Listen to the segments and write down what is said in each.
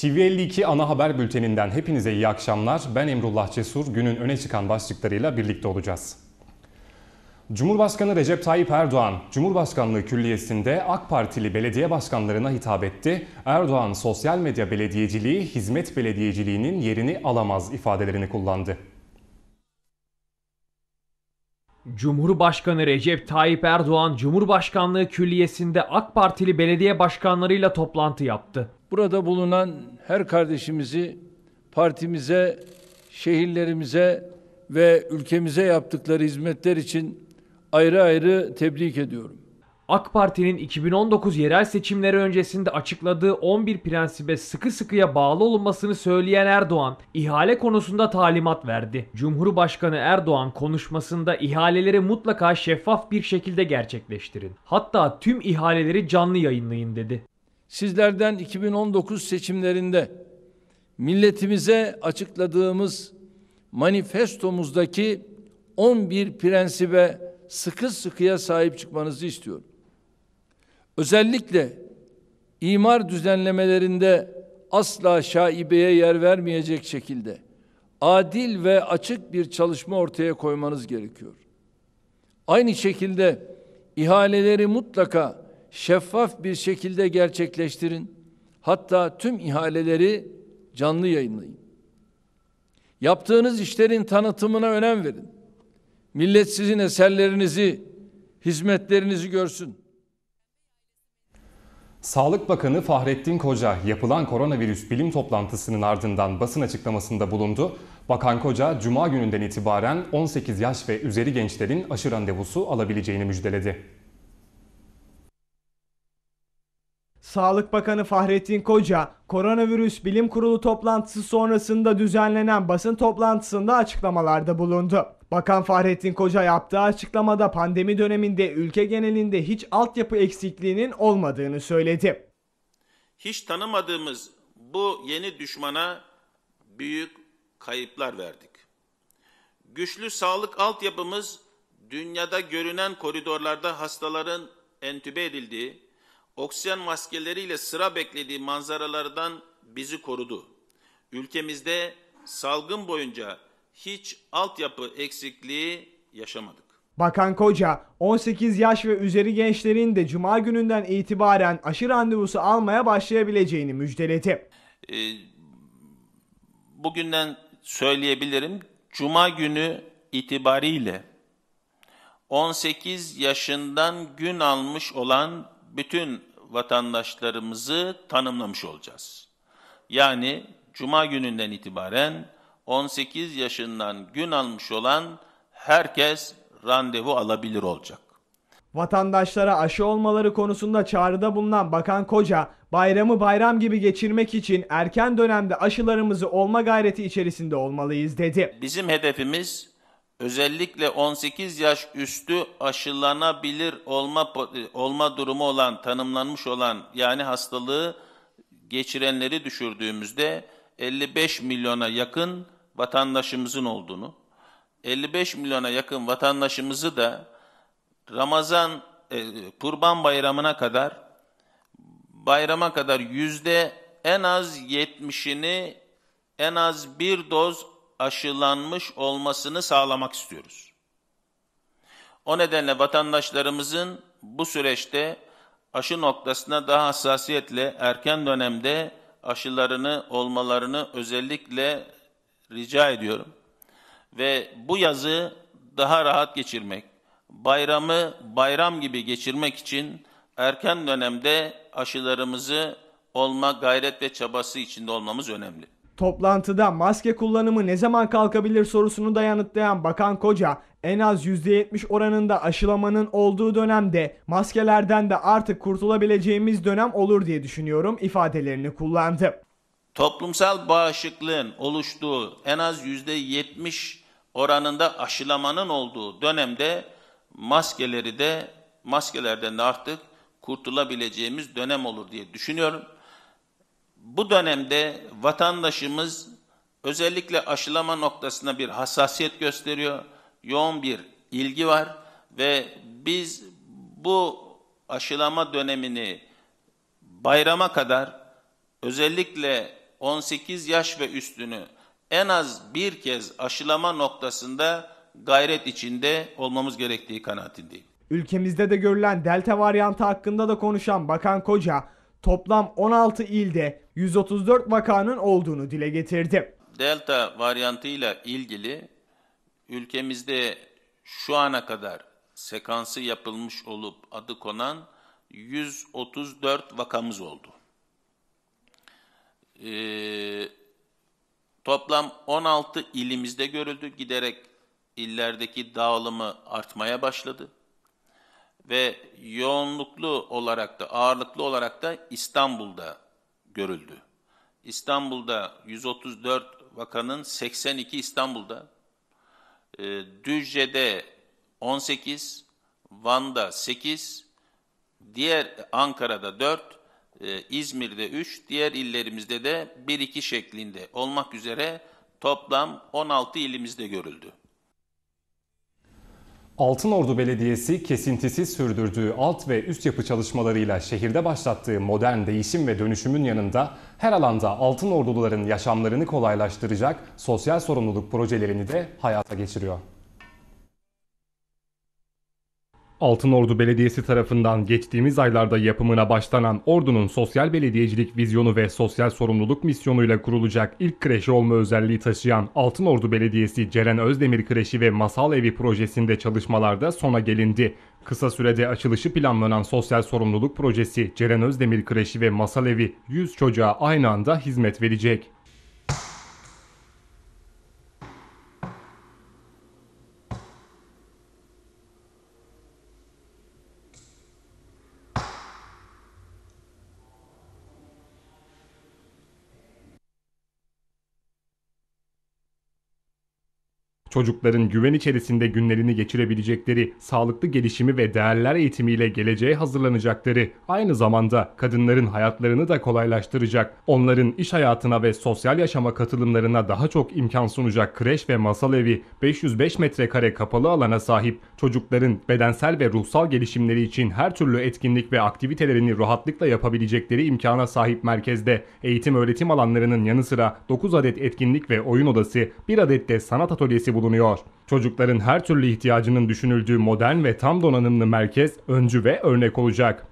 TV52 ana haber bülteninden hepinize iyi akşamlar. Ben Emrullah Cesur, günün öne çıkan başlıklarıyla birlikte olacağız. Cumhurbaşkanı Recep Tayyip Erdoğan, Cumhurbaşkanlığı Külliyesi'nde AK Partili belediye başkanlarına hitap etti. Erdoğan, sosyal medya belediyeciliği, hizmet belediyeciliğinin yerini alamaz ifadelerini kullandı. Cumhurbaşkanı Recep Tayyip Erdoğan, Cumhurbaşkanlığı Külliyesi'nde AK Partili belediye başkanlarıyla toplantı yaptı. Burada bulunan her kardeşimizi partimize, şehirlerimize ve ülkemize yaptıkları hizmetler için ayrı ayrı tebrik ediyorum. AK Parti'nin 2019 yerel seçimleri öncesinde açıkladığı 11 prensibe sıkı sıkıya bağlı olunmasını söyleyen Erdoğan, ihale konusunda talimat verdi. Cumhurbaşkanı Erdoğan konuşmasında ihaleleri mutlaka şeffaf bir şekilde gerçekleştirin. Hatta tüm ihaleleri canlı yayınlayın dedi. Sizlerden 2019 seçimlerinde milletimize açıkladığımız manifestomuzdaki 11 prensibe sıkı sıkıya sahip çıkmanızı istiyorum. Özellikle imar düzenlemelerinde asla şaibeye yer vermeyecek şekilde adil ve açık bir çalışma ortaya koymanız gerekiyor. Aynı şekilde ihaleleri mutlaka şeffaf bir şekilde gerçekleştirin. Hatta tüm ihaleleri canlı yayınlayın. Yaptığınız işlerin tanıtımına önem verin. Millet sizin eserlerinizi, hizmetlerinizi görsün. Sağlık Bakanı Fahrettin Koca yapılan koronavirüs bilim toplantısının ardından basın açıklamasında bulundu. Bakan Koca, Cuma gününden itibaren 18 yaş ve üzeri gençlerin aşı randevusu alabileceğini müjdeledi. Sağlık Bakanı Fahrettin Koca, koronavirüs bilim kurulu toplantısı sonrasında düzenlenen basın toplantısında açıklamalarda bulundu. Bakan Fahrettin Koca yaptığı açıklamada pandemi döneminde ülke genelinde hiç altyapı eksikliğinin olmadığını söyledi. Hiç tanımadığımız bu yeni düşmana büyük kayıplar verdik. Güçlü sağlık altyapımız dünyada görünen koridorlarda hastaların entübe edildiği, oksijen maskeleriyle sıra beklediği manzaralardan bizi korudu. Ülkemizde salgın boyunca hiç altyapı eksikliği yaşamadık. Bakan Koca, 18 yaş ve üzeri gençlerin de Cuma gününden itibaren aşı randevusu almaya başlayabileceğini müjdeledi. Bugünden söyleyebilirim, Cuma günü itibariyle 18 yaşından gün almış olan bütün vatandaşlarımızı tanımlamış olacağız. Yani Cuma gününden itibaren 18 yaşından gün almış olan herkes randevu alabilir olacak. Vatandaşlara aşı olmaları konusunda çağrıda bulunan Bakan Koca, bayramı bayram gibi geçirmek için erken dönemde aşılarımızı olma gayreti içerisinde olmalıyız dedi. Bizim hedefimiz özellikle 18 yaş üstü aşılanabilir olma durumu olan, tanımlanmış olan yani hastalığı geçirenleri düşürdüğümüzde 55 milyona yakın vatandaşımızın olduğunu, 55 milyona yakın vatandaşımızı da Kurban Bayramı'na kadar, bayrama kadar en az 70'ini en az bir doz aşılanmış olmasını sağlamak istiyoruz. O nedenle vatandaşlarımızın bu süreçte aşı noktasına daha hassasiyetle erken dönemde aşılarını olmalarını özellikle rica ediyorum. Ve bu yazı daha rahat geçirmek, bayramı bayram gibi geçirmek için erken dönemde aşılarımızı olma gayret ve çabası içinde olmamız önemli. Toplantıda maske kullanımı ne zaman kalkabilir sorusunu da yanıtlayan Bakan Koca, en az %70 oranında aşılamanın olduğu dönemde maskelerden de artık kurtulabileceğimiz dönem olur diye düşünüyorum ifadelerini kullandı. Toplumsal bağışıklığın oluştuğu en az %70 oranında aşılamanın olduğu dönemde maskelerden de artık kurtulabileceğimiz dönem olur diye düşünüyorum. Bu dönemde vatandaşımız özellikle aşılama noktasında bir hassasiyet gösteriyor, yoğun bir ilgi var ve biz bu aşılama dönemini bayrama kadar özellikle 18 yaş ve üstünü en az bir kez aşılama noktasında gayret içinde olmamız gerektiği kanaatindeyim. Ülkemizde de görülen delta varyantı hakkında da konuşan Bakan Koca, toplam 16 ilde 134 vakanın olduğunu dile getirdi. Delta varyantıyla ilgili ülkemizde şu ana kadar sekansı yapılmış olup adı konan 134 vakamız oldu. Toplam 16 ilimizde görüldü. Giderek illerdeki dağılımı artmaya başladı. Ve yoğunluklu olarak da, ağırlıklı olarak da İstanbul'da görüldü. İstanbul'da 134 vakanın 82 İstanbul'da, Düzce'de 18, Van'da 8, diğer Ankara'da 4, İzmir'de 3, diğer illerimizde de 1-2 şeklinde olmak üzere toplam 16 ilimizde görüldü. Altınordu Belediyesi kesintisiz sürdürdüğü alt ve üst yapı çalışmalarıyla şehirde başlattığı modern değişim ve dönüşümün yanında her alanda Altınorduluların yaşamlarını kolaylaştıracak sosyal sorumluluk projelerini de hayata geçiriyor. Altınordu Belediyesi tarafından geçtiğimiz aylarda yapımına başlanan Ordu'nun sosyal belediyecilik vizyonu ve sosyal sorumluluk misyonuyla kurulacak ilk kreşi olma özelliği taşıyan Altınordu Belediyesi Ceren Özdemir Kreşi ve Masal Evi projesinde çalışmalarda sona gelindi. Kısa sürede açılışı planlanan sosyal sorumluluk projesi Ceren Özdemir Kreşi ve Masal Evi 100 çocuğa aynı anda hizmet verecek. Çocukların güven içerisinde günlerini geçirebilecekleri, sağlıklı gelişimi ve değerler eğitimiyle geleceğe hazırlanacakları, aynı zamanda kadınların hayatlarını da kolaylaştıracak, onların iş hayatına ve sosyal yaşama katılımlarına daha çok imkan sunacak kreş ve masal evi, 505 metrekare kapalı alana sahip, çocukların bedensel ve ruhsal gelişimleri için her türlü etkinlik ve aktivitelerini rahatlıkla yapabilecekleri imkana sahip merkezde, eğitim öğretim alanlarının yanı sıra 9 adet etkinlik ve oyun odası, 1 adet de sanat atölyesi bulunuyor. Çocukların her türlü ihtiyacının düşünüldüğü modern ve tam donanımlı merkez öncü ve örnek olacak.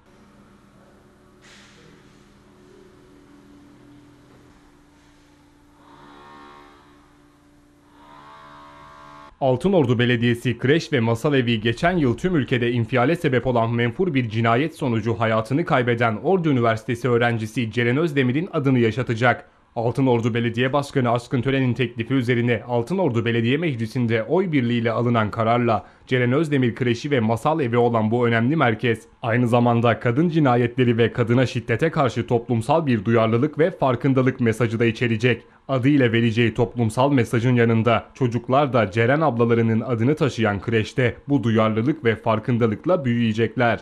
Altınordu Belediyesi Kreş ve Masal Evi geçen yıl tüm ülkede infiale sebep olan menfur bir cinayet sonucu hayatını kaybeden Ordu Üniversitesi öğrencisi Ceren Özdemir'in adını yaşatacak. Altınordu Belediye Başkanı Aşkın Tören'in teklifi üzerine Altınordu Belediye Meclisi'nde oy birliğiyle alınan kararla Ceren Özdemir Kreşi ve Masal Evi olan bu önemli merkez, aynı zamanda kadın cinayetleri ve kadına şiddete karşı toplumsal bir duyarlılık ve farkındalık mesajı da içerecek. Adıyla vereceği toplumsal mesajın yanında çocuklar da Ceren ablalarının adını taşıyan kreşte bu duyarlılık ve farkındalıkla büyüyecekler.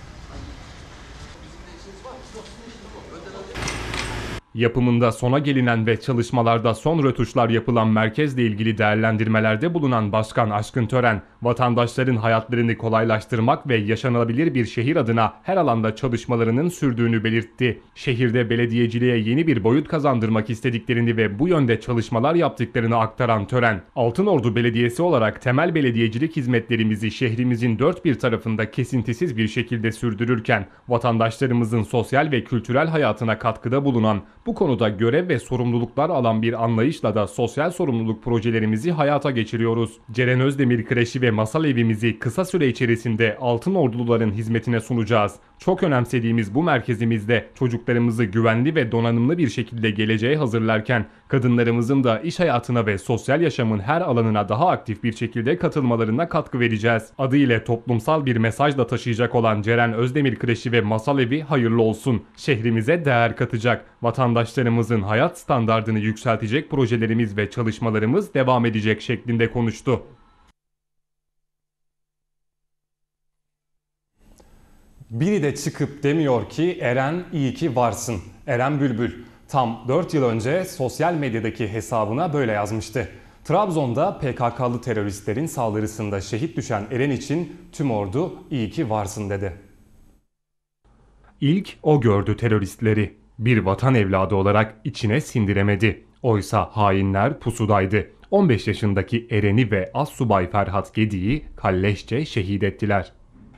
Yapımında sona gelinen ve çalışmalarda son rötuşlar yapılan merkezle ilgili değerlendirmelerde bulunan Başkan Aşkın Tören, vatandaşların hayatlarını kolaylaştırmak ve yaşanabilir bir şehir adına her alanda çalışmalarının sürdüğünü belirtti. Şehirde belediyeciliğe yeni bir boyut kazandırmak istediklerini ve bu yönde çalışmalar yaptıklarını aktaran Tören, Altınordu Belediyesi olarak temel belediyecilik hizmetlerimizi şehrimizin dört bir tarafında kesintisiz bir şekilde sürdürürken, vatandaşlarımızın sosyal ve kültürel hayatına katkıda bulunan, bu konuda görev ve sorumluluklar alan bir anlayışla da sosyal sorumluluk projelerimizi hayata geçiriyoruz. Ceren Özdemir Kreşi ve Masal Evimizi kısa süre içerisinde Altınorduluların hizmetine sunacağız. Çok önemsediğimiz bu merkezimizde çocuklarımızı güvenli ve donanımlı bir şekilde geleceğe hazırlarken kadınlarımızın da iş hayatına ve sosyal yaşamın her alanına daha aktif bir şekilde katılmalarına katkı vereceğiz. Adı ile toplumsal bir mesaj da taşıyacak olan Ceren Özdemir Kreşi ve Masal Evi hayırlı olsun. Şehrimize değer katacak, vatandaşlarımızın hayat standardını yükseltecek projelerimiz ve çalışmalarımız devam edecek şeklinde konuştu. Biri de çıkıp demiyor ki Eren iyi ki varsın. Eren Bülbül tam 4 yıl önce sosyal medyadaki hesabına böyle yazmıştı. Trabzon'da PKK'lı teröristlerin saldırısında şehit düşen Eren için tüm ordu iyi ki varsın dedi. İlk o gördü teröristleri. Bir vatan evladı olarak içine sindiremedi. Oysa hainler pusudaydı. 15 yaşındaki Eren'i ve Assubay Ferhat Gedi'yi kalleşçe şehit ettiler.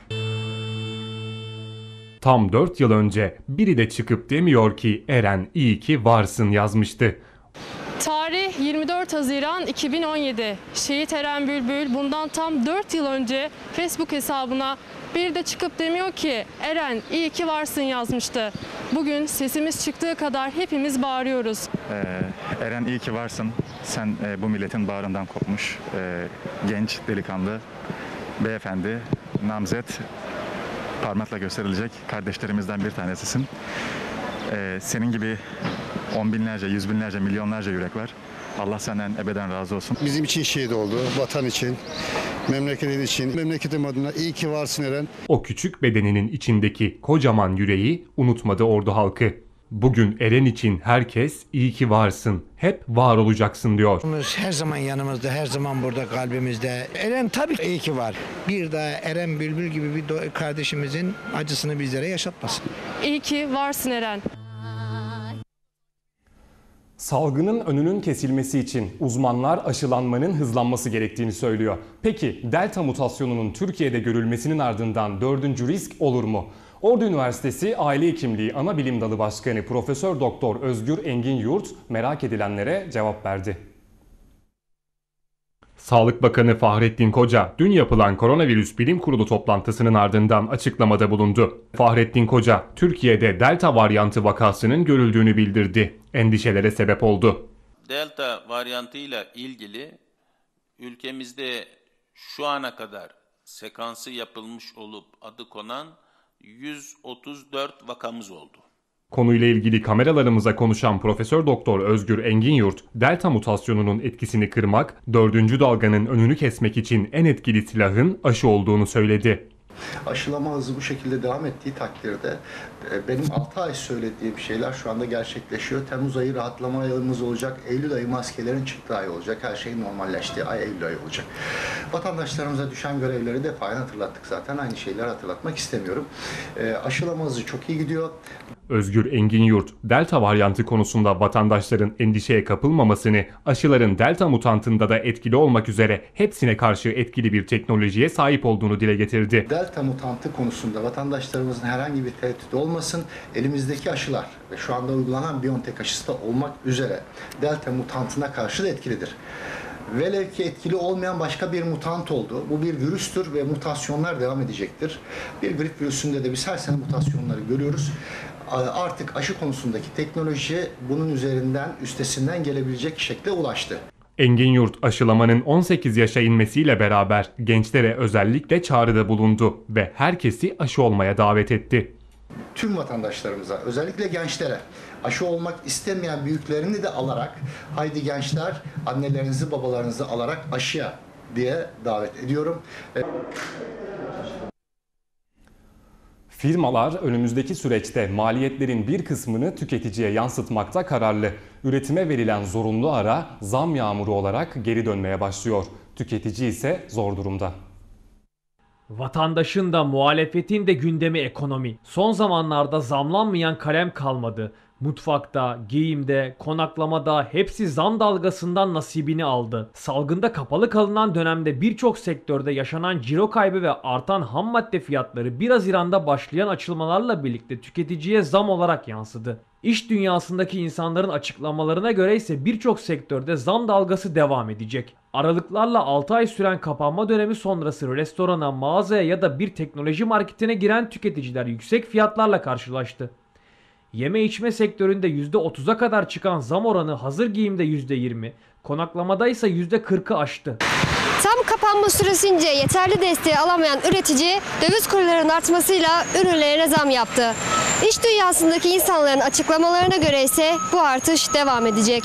Tam 4 yıl önce biri de çıkıp demiyor ki Eren iyi ki varsın yazmıştı. Tarih 24 Haziran 2017. Şehit Eren Bülbül bundan tam 4 yıl önce Facebook hesabına bir de çıkıp demiyor ki Eren iyi ki varsın yazmıştı. Bugün sesimiz çıktığı kadar hepimiz bağırıyoruz. Eren iyi ki varsın. Sen bu milletin bağrından kopmuş genç delikanlı, beyefendi, namzet, parmakla gösterilecek kardeşlerimizden bir tanesisin. Senin gibi on binlerce, yüz binlerce, milyonlarca yürek var. Allah senden ebeden razı olsun. Bizim için şehit oldu, vatan için, memleketin için. Memleketim adına iyi ki varsın Eren. O küçük bedeninin içindeki kocaman yüreği unutmadı ordu halkı. Bugün Eren için herkes iyi ki varsın, hep var olacaksın diyor. Her zaman yanımızda, her zaman burada kalbimizde. Eren tabii iyi ki var. Bir daha Eren Bülbül gibi bir kardeşimizin acısını bizlere yaşatmasın. İyi ki varsın Eren. Salgının önünün kesilmesi için uzmanlar aşılanmanın hızlanması gerektiğini söylüyor. Peki Delta mutasyonunun Türkiye'de görülmesinin ardından 4. risk olur mu? Ordu Üniversitesi Aile Hekimliği Anabilim Dalı Başkanı Profesör Doktor Özgür Engin Yurt merak edilenlere cevap verdi. Sağlık Bakanı Fahrettin Koca dün yapılan Koronavirüs Bilim Kurulu toplantısının ardından açıklamada bulundu. Fahrettin Koca, Türkiye'de Delta varyantı vakasının görüldüğünü bildirdi. Endişelere sebep oldu. Delta varyantıyla ilgili ülkemizde şu ana kadar sekansı yapılmış olup adı konan 134 vakamız oldu. Konuyla ilgili kameralarımıza konuşan Profesör Doktor Özgür Engin Yurt, Delta mutasyonunun etkisini kırmak, 4. dalganın önünü kesmek için en etkili silahın aşı olduğunu söyledi. Aşılama hızı bu şekilde devam ettiği takdirde benim 6 ay söylediğim şeyler şu anda gerçekleşiyor. Temmuz ayı rahatlama ayımız olacak. Eylül ayı maskelerin çıktığı ay olacak. Her şeyin normalleştiği ay Eylül ayı olacak. Vatandaşlarımıza düşen görevleri defayen hatırlattık zaten. Aynı şeyleri hatırlatmak istemiyorum. Aşılama hızı çok iyi gidiyor. Özgür Engin Yurt, Delta varyantı konusunda vatandaşların endişeye kapılmamasını, aşıların Delta mutantında da etkili olmak üzere hepsine karşı etkili bir teknolojiye sahip olduğunu dile getirdi. Delta mutantı konusunda vatandaşlarımızın herhangi bir tereddütü olmasın. Elimizdeki aşılar ve şu anda uygulanan BioNTech aşısı da olmak üzere Delta mutantına karşı da etkilidir. Velev ki etkili olmayan başka bir mutant oldu. Bu bir virüstür ve mutasyonlar devam edecektir. Bir grip virüsünde de biz her sene mutasyonları görüyoruz. Artık aşı konusundaki teknoloji bunun üzerinden, üstesinden gelebilecek şekle ulaştı. Engin Yurt aşılamanın 18 yaşa inmesiyle beraber gençlere özellikle çağrıda bulundu ve herkesi aşı olmaya davet etti. Tüm vatandaşlarımıza, özellikle gençlere, aşı olmak istemeyen büyüklerini de alarak, haydi gençler annelerinizi babalarınızı alarak aşıya diye davet ediyorum. Firmalar önümüzdeki süreçte maliyetlerin bir kısmını tüketiciye yansıtmakta kararlı. Üretime verilen zorunlu ara zam yağmuru olarak geri dönmeye başlıyor. Tüketici ise zor durumda. Vatandaşın da muhalefetin de gündemi ekonomi. Son zamanlarda zamlanmayan kalem kalmadı. Mutfakta, giyimde, konaklamada hepsi zam dalgasından nasibini aldı. Salgında kapalı kalınan dönemde birçok sektörde yaşanan ciro kaybı ve artan ham madde fiyatları 1 Haziran'da başlayan açılmalarla birlikte tüketiciye zam olarak yansıdı. İş dünyasındaki insanların açıklamalarına göre ise birçok sektörde zam dalgası devam edecek. Aralıklarla 6 ay süren kapanma dönemi sonrası restorana, mağazaya ya da bir teknoloji marketine giren tüketiciler yüksek fiyatlarla karşılaştı. Yeme içme sektöründe %30'a kadar çıkan zam oranı hazır giyimde %20, konaklamada ise %40'ı aştı. Tam kapanma süresince yeterli desteği alamayan üretici döviz kurlarının artmasıyla ürünlerine zam yaptı. İş dünyasındaki insanların açıklamalarına göre ise bu artış devam edecek.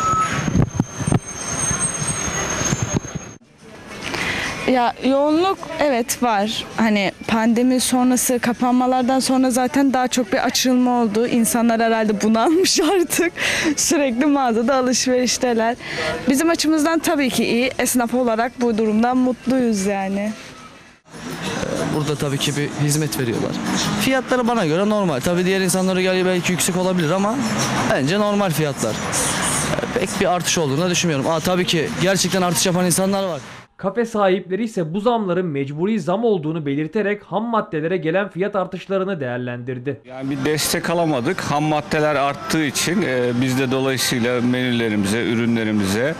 Ya yoğunluk evet var. Hani pandemi sonrası kapanmalardan sonra zaten daha çok bir açılma oldu. İnsanlar herhalde bunalmış artık. Sürekli mağazada alışverişteler. Bizim açımızdan tabii ki iyi. Esnaf olarak bu durumdan mutluyuz yani. Burada tabii ki bir hizmet veriyorlar. Fiyatları bana göre normal. Tabii diğer insanlara göre belki yüksek olabilir ama bence normal fiyatlar. Pek bir artış olduğunu düşünmüyorum. Tabii ki gerçekten artış yapan insanlar var. Kafe sahipleri ise bu zamların mecburi zam olduğunu belirterek ham maddelere gelen fiyat artışlarını değerlendirdi. Yani bir destek alamadık. Ham maddeler arttığı için biz de dolayısıyla menülerimize, ürünlerimize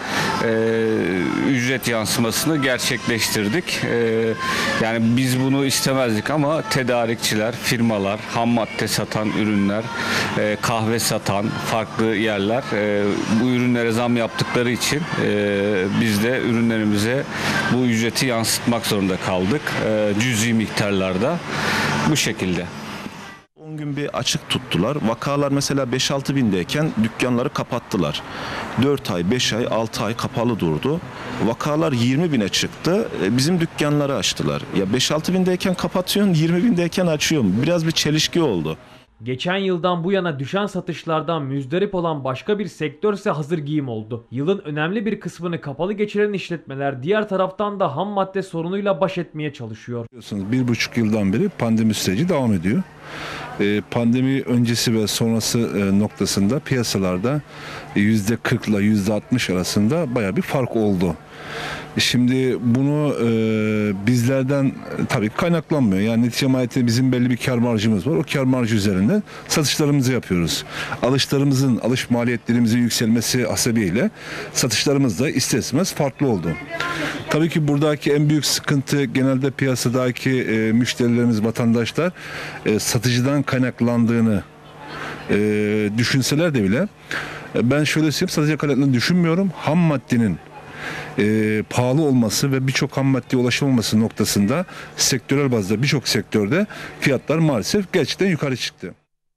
ücret yansımasını gerçekleştirdik. Yani biz bunu istemezdik ama tedarikçiler, firmalar, ham madde satan ürünler, kahve satan farklı yerler bu ürünlere zam yaptıkları için biz de ürünlerimize bu ücreti yansıtmak zorunda kaldık. Cüzi miktarlarda bu şekilde. 10 gün bir açık tuttular. Vakalar mesela 5-6 bindeyken dükkanları kapattılar. 4 ay, 5 ay, 6 ay kapalı durdu. Vakalar 20 bine çıktı. Bizim dükkanları açtılar. Ya 5-6 bindeyken kapatıyorsun, 20 bindeyken açıyorsun. Biraz bir çelişki oldu. Geçen yıldan bu yana düşen satışlardan müzdarip olan başka bir sektör ise hazır giyim oldu. Yılın önemli bir kısmını kapalı geçiren işletmeler diğer taraftan da ham madde sorunuyla baş etmeye çalışıyor. Biliyorsunuz 1,5 yıldan beri pandemi süreci devam ediyor. Pandemi öncesi ve sonrası noktasında piyasalarda %40 ile %60 arasında bayağı bir fark oldu. Şimdi bunu bizlerden tabii kaynaklanmıyor. Yani netice mahiyetinde bizim belli bir kar marjımız var. O kar marjı üzerinden satışlarımızı yapıyoruz. Alış maliyetlerimizin yükselmesi hasebiyle satışlarımız da ister istemez farklı oldu. Tabii ki buradaki en büyük sıkıntı genelde piyasadaki müşterilerimiz, vatandaşlar satıcıdan kaynaklandığını düşünseler de bile ben şöyle söyleyeyim, satıcıya kaynaklandığını düşünmüyorum. Ham maddenin pahalı olması ve birçok ham maddeye ulaşılmaması noktasında sektörel bazda birçok sektörde fiyatlar maalesef gerçekten yukarı çıktı.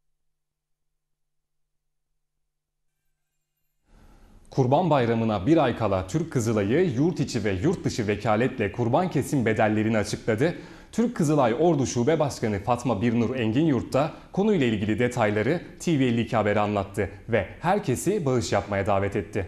Kurban Bayramı'na bir ay kala Türk Kızılayı yurt içi ve yurt dışı vekaletle kurban kesim bedellerini açıkladı. Türk Kızılay Ordu Şube Başkanı Fatma Birnur Enginyurt da konuyla ilgili detayları TV52 Haber'e anlattı ve herkesi bağış yapmaya davet etti.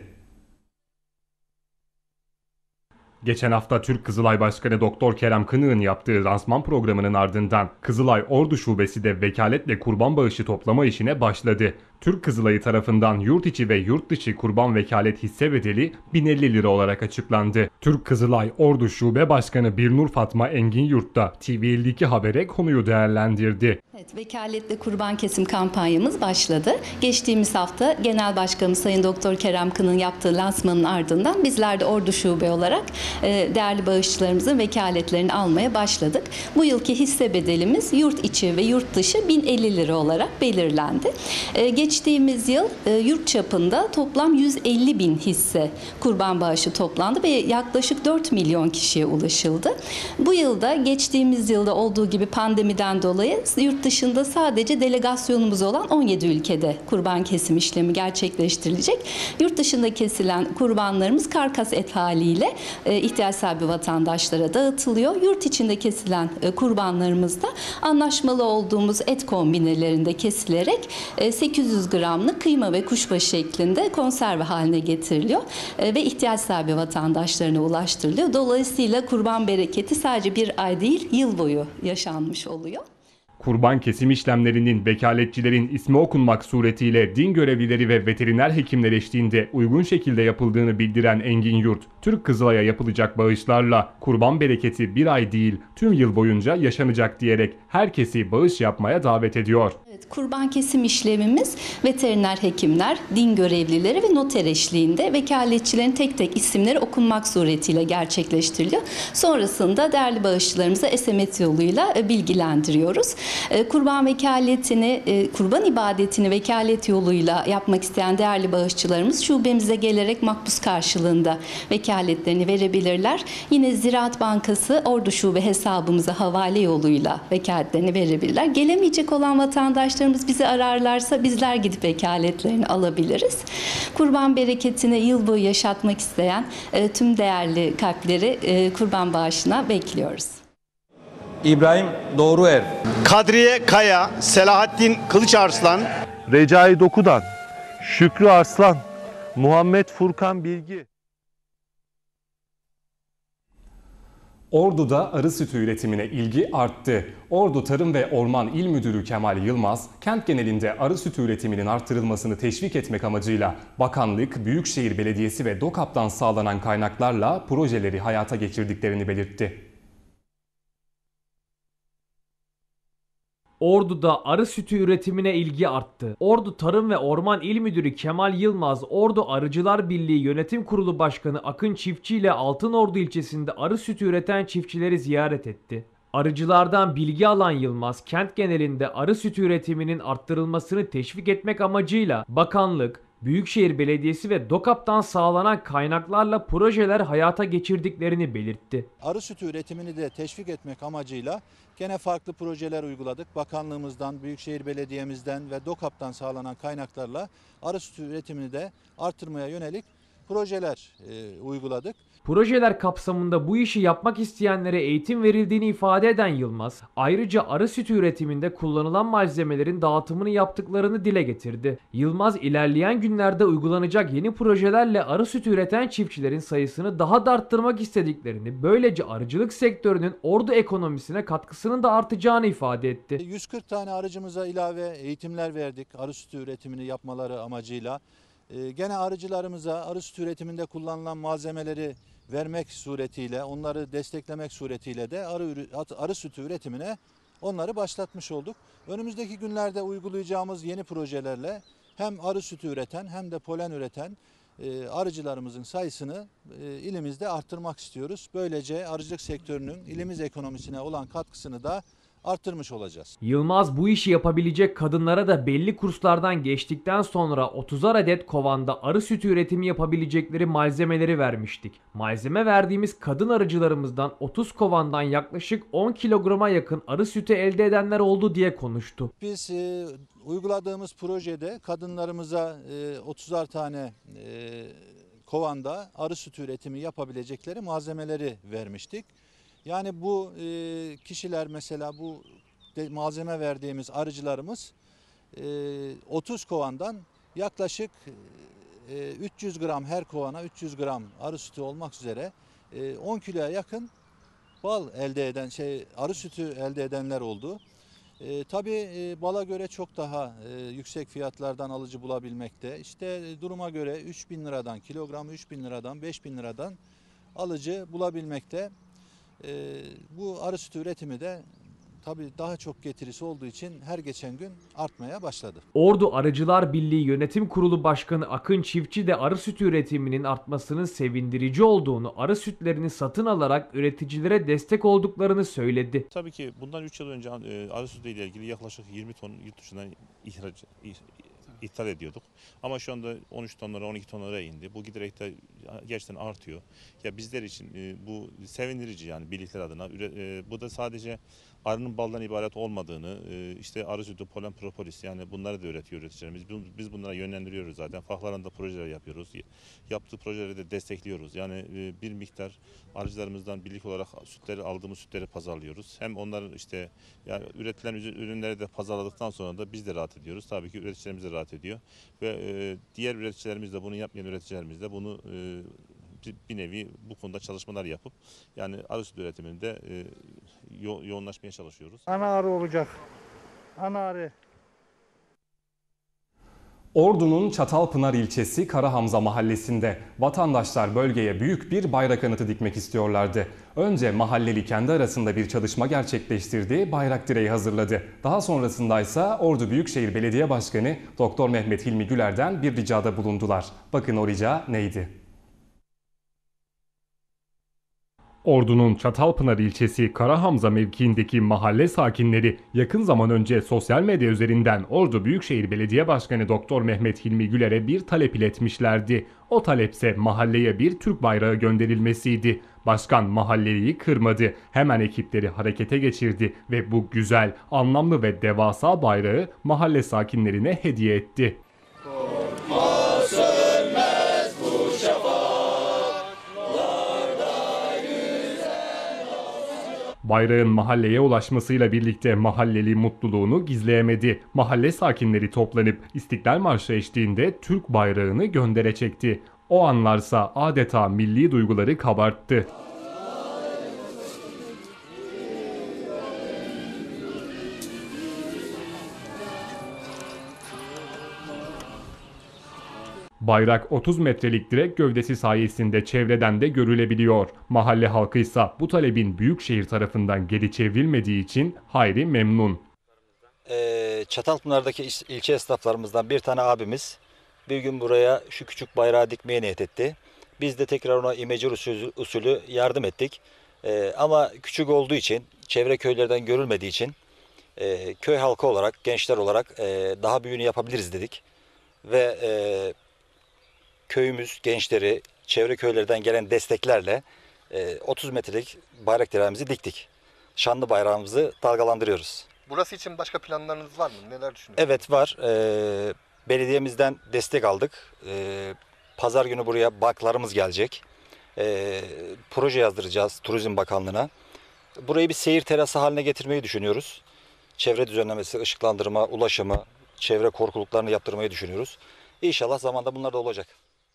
Geçen hafta Türk Kızılay Başkanı Doktor Kerem Kınık'ın yaptığı lansman programının ardından Kızılay Ordu Şubesi de vekaletle kurban bağışı toplama işine başladı. Türk Kızılayı tarafından yurt içi ve yurt dışı kurban vekalet hisse bedeli 1050 lira olarak açıklandı. Türk Kızılay Ordu Şube Başkanı Birnur Fatma Enginyurt da TV52 Haber'e konuyu değerlendirdi. Evet, vekaletle kurban kesim kampanyamız başladı. Geçtiğimiz hafta Genel Başkanımız Sayın Doktor Kerem Kınık'ın yaptığı lansmanın ardından bizler de Ordu Şube olarak değerli bağışçılarımızın vekaletlerini almaya başladık. Bu yılki hisse bedelimiz yurt içi ve yurt dışı 1050 lira olarak belirlendi. Geçtiğimiz yıl yurt çapında toplam 150 bin hisse kurban bağışı toplandı ve yaklaşık 4 milyon kişiye ulaşıldı. Bu yılda geçtiğimiz yılda olduğu gibi pandemiden dolayı yurt dışında sadece delegasyonumuz olan 17 ülkede kurban kesim işlemi gerçekleştirilecek. Yurt dışında kesilen kurbanlarımız karkas et haliyle ihtiyaç sahibi vatandaşlara dağıtılıyor. Yurt içinde kesilen kurbanlarımız da anlaşmalı olduğumuz et kombinelerinde kesilerek 800 gramlık kıyma ve kuşbaşı şeklinde konserve haline getiriliyor ve ihtiyaç sahibi vatandaşlarına ulaştırılıyor. Dolayısıyla kurban bereketi sadece bir ay değil, yıl boyu yaşanmış oluyor. Kurban kesim işlemlerinin vekaletçilerin ismi okunmak suretiyle din görevlileri ve veteriner hekimler eşliğinde uygun şekilde yapıldığını bildiren Enginyurt, Türk Kızılay'a yapılacak bağışlarla kurban bereketi bir ay değil tüm yıl boyunca yaşanacak diyerek herkesi bağış yapmaya davet ediyor. Evet, kurban kesim işlemimiz veteriner hekimler, din görevlileri ve noter eşliğinde vekaletçilerin tek tek isimleri okunmak suretiyle gerçekleştiriliyor. Sonrasında değerli bağışçılarımıza SMS yoluyla bilgilendiriyoruz. Kurban vekaletini, kurban ibadetini vekalet yoluyla yapmak isteyen değerli bağışçılarımız şubemize gelerek makbuz karşılığında vekaletlerini verebilirler. Yine Ziraat Bankası Ordu Şube hesabımıza havale yoluyla vekaletlerini verebilirler. Gelemeyecek olan vatandaşlarımız bizi ararlarsa bizler gidip vekaletlerini alabiliriz. Kurban bereketini yıl boyu yaşatmak isteyen tüm değerli kalpleri kurban bağışına bekliyoruz. İbrahim Doğruer, Kadriye Kaya, Selahattin Kılıçarslan, Recai Dokudan, Şükrü Arslan, Muhammed Furkan Bilgi. Ordu'da arı sütü üretimine ilgi arttı. Ordu Tarım ve Orman İl Müdürü Kemal Yılmaz, kent genelinde arı sütü üretiminin arttırılmasını teşvik etmek amacıyla bakanlık, Büyükşehir Belediyesi ve DOKAP'tan sağlanan kaynaklarla projeleri hayata geçirdiklerini belirtti. Ordu'da arı sütü üretimine ilgi arttı. Ordu Tarım ve Orman İl Müdürü Kemal Yılmaz, Ordu Arıcılar Birliği Yönetim Kurulu Başkanı Akın Çiftçi ile Altınordu ilçesinde arı sütü üreten çiftçileri ziyaret etti. Arıcılardan bilgi alan Yılmaz, kent genelinde arı sütü üretiminin arttırılmasını teşvik etmek amacıyla bakanlık, Büyükşehir Belediyesi ve DOKAP'tan sağlanan kaynaklarla projeler hayata geçirdiklerini belirtti. Arı sütü üretimini de teşvik etmek amacıyla gene farklı projeler uyguladık. Bakanlığımızdan, Büyükşehir Belediye'mizden ve DOKAP'tan sağlanan kaynaklarla arı sütü üretimini de arttırmaya yönelik projeler uyguladık. Projeler kapsamında bu işi yapmak isteyenlere eğitim verildiğini ifade eden Yılmaz, ayrıca arı sütü üretiminde kullanılan malzemelerin dağıtımını yaptıklarını dile getirdi. Yılmaz, ilerleyen günlerde uygulanacak yeni projelerle arı sütü üreten çiftçilerin sayısını daha da arttırmak istediklerini, böylece arıcılık sektörünün Ordu ekonomisine katkısının da artacağını ifade etti. 140 tane arıcımıza ilave eğitimler verdik arı sütü üretimini yapmaları amacıyla. Gene arıcılarımıza arı sütü üretiminde kullanılan malzemeleri vermek suretiyle, onları desteklemek suretiyle de arı sütü üretimine onları başlatmış olduk. Önümüzdeki günlerde uygulayacağımız yeni projelerle hem arı sütü üreten hem de polen üreten arıcılarımızın sayısını ilimizde arttırmak istiyoruz. Böylece arıcılık sektörünün ilimiz ekonomisine olan katkısını da arttırmış olacağız. Yılmaz, bu işi yapabilecek kadınlara da belli kurslardan geçtikten sonra 30'ar adet kovanda arı sütü üretimi yapabilecekleri malzemeleri vermiştik. Malzeme verdiğimiz kadın arıcılarımızdan 30 kovandan yaklaşık 10 kilograma yakın arı sütü elde edenler oldu diye konuştu. Biz uyguladığımız projede kadınlarımıza 30'ar tane kovanda arı sütü üretimi yapabilecekleri malzemeleri vermiştik. Yani bu kişiler, mesela bu malzeme verdiğimiz arıcılarımız 30 kovandan yaklaşık 300 gram, her kovana 300 gram arı sütü olmak üzere 10 kiloya yakın bal elde eden, arı sütü elde edenler oldu. Tabii bala göre çok daha yüksek fiyatlardan alıcı bulabilmekte. İşte duruma göre 3.000 liradan, kilogramı 3.000 liradan, 5.000 liradan alıcı bulabilmekte. Bu arı sütü üretimi de tabii daha çok getirisi olduğu için her geçen gün artmaya başladı. Ordu Arıcılar Birliği Yönetim Kurulu Başkanı Akın Çiftçi de arı sütü üretiminin artmasının sevindirici olduğunu, arı sütlerini satın alarak üreticilere destek olduklarını söyledi. Tabii ki bundan 3 yıl önce arı sütü ile ilgili yaklaşık 20 ton yurt dışından ithal ediyorduk. Ama şu anda 13 tonlara, 12 tonlara indi. Bu giderek de gerçekten artıyor. Ya bizler için bu sevindirici, yani birlikler adına. Bu da sadece arının baldan ibaret olmadığını, işte arı sütü, polen, propolis, yani bunları da üretiyor üreticilerimiz. Biz bunlara yönlendiriyoruz zaten. Farklarında projeler yapıyoruz. Yaptığı projeleri de destekliyoruz. Yani bir miktar arıcılarımızdan birlik olarak aldığımız sütleri pazarlıyoruz. Hem onların işte yani üretilen ürünleri de pazarladıktan sonra da biz de rahat ediyoruz. Tabii ki üreticilerimiz de rahat ediyor. Ve diğer üreticilerimiz de, bunu yapmayan üreticilerimiz de bunu bir nevi bu konuda çalışmalar yapıp yani arı sütü üretiminde yoğunlaşmaya çalışıyoruz. Ana arı olacak. Ana arı. Ordu'nun Çatalpınar ilçesi Karahamza mahallesinde vatandaşlar bölgeye büyük bir bayrak anıtı dikmek istiyorlardı. Önce mahalleli kendi arasında bir çalışma gerçekleştirdi, bayrak direği hazırladı. Daha sonrasında ise Ordu Büyükşehir Belediye Başkanı Doktor Mehmet Hilmi Güler'den bir ricada bulundular. Bakın o rica neydi? Ordu'nun Çatalpınar ilçesi Karahamza mevkiindeki mahalle sakinleri yakın zaman önce sosyal medya üzerinden Ordu Büyükşehir Belediye Başkanı Doktor Mehmet Hilmi Güler'e bir talep iletmişlerdi. O talepse mahalleye bir Türk bayrağı gönderilmesiydi. Başkan mahalleliyi kırmadı. Hemen ekipleri harekete geçirdi ve bu güzel, anlamlı ve devasa bayrağı mahalle sakinlerine hediye etti. Bayrağın mahalleye ulaşmasıyla birlikte mahalleli mutluluğunu gizleyemedi. Mahalle sakinleri toplanıp İstiklal Marşı eşliğinde Türk bayrağını göndere çekti. O anlarsa adeta milli duyguları kabarttı. Bayrak 30 metrelik direk gövdesi sayesinde çevreden de görülebiliyor. Mahalle halkı ise bu talebin büyükşehir tarafından geri çevrilmediği için hayli memnun. Çatalpınar'daki ilçe esnaflarımızdan bir tane abimiz bir gün buraya şu küçük bayrağı dikmeye niyet etti. Biz de tekrar ona imece usulü yardım ettik. Ama küçük olduğu için, çevre köylerden görülmediği için köy halkı olarak, gençler olarak daha büyüğünü yapabiliriz dedik. Ve köyümüz gençleri, çevre köylerden gelen desteklerle 30 metrelik bayrak direğimizi diktik. Şanlı bayrağımızı dalgalandırıyoruz. Burası için başka planlarınız var mı? Neler düşünüyorsunuz? Evet var. Belediyemizden destek aldık. Pazar günü buraya banklarımız gelecek. Proje yazdıracağız Turizm Bakanlığı'na. Burayı bir seyir terası haline getirmeyi düşünüyoruz. Çevre düzenlemesi, ışıklandırma, ulaşımı, çevre korkuluklarını yaptırmayı düşünüyoruz. İnşallah zamanda bunlar da olacak.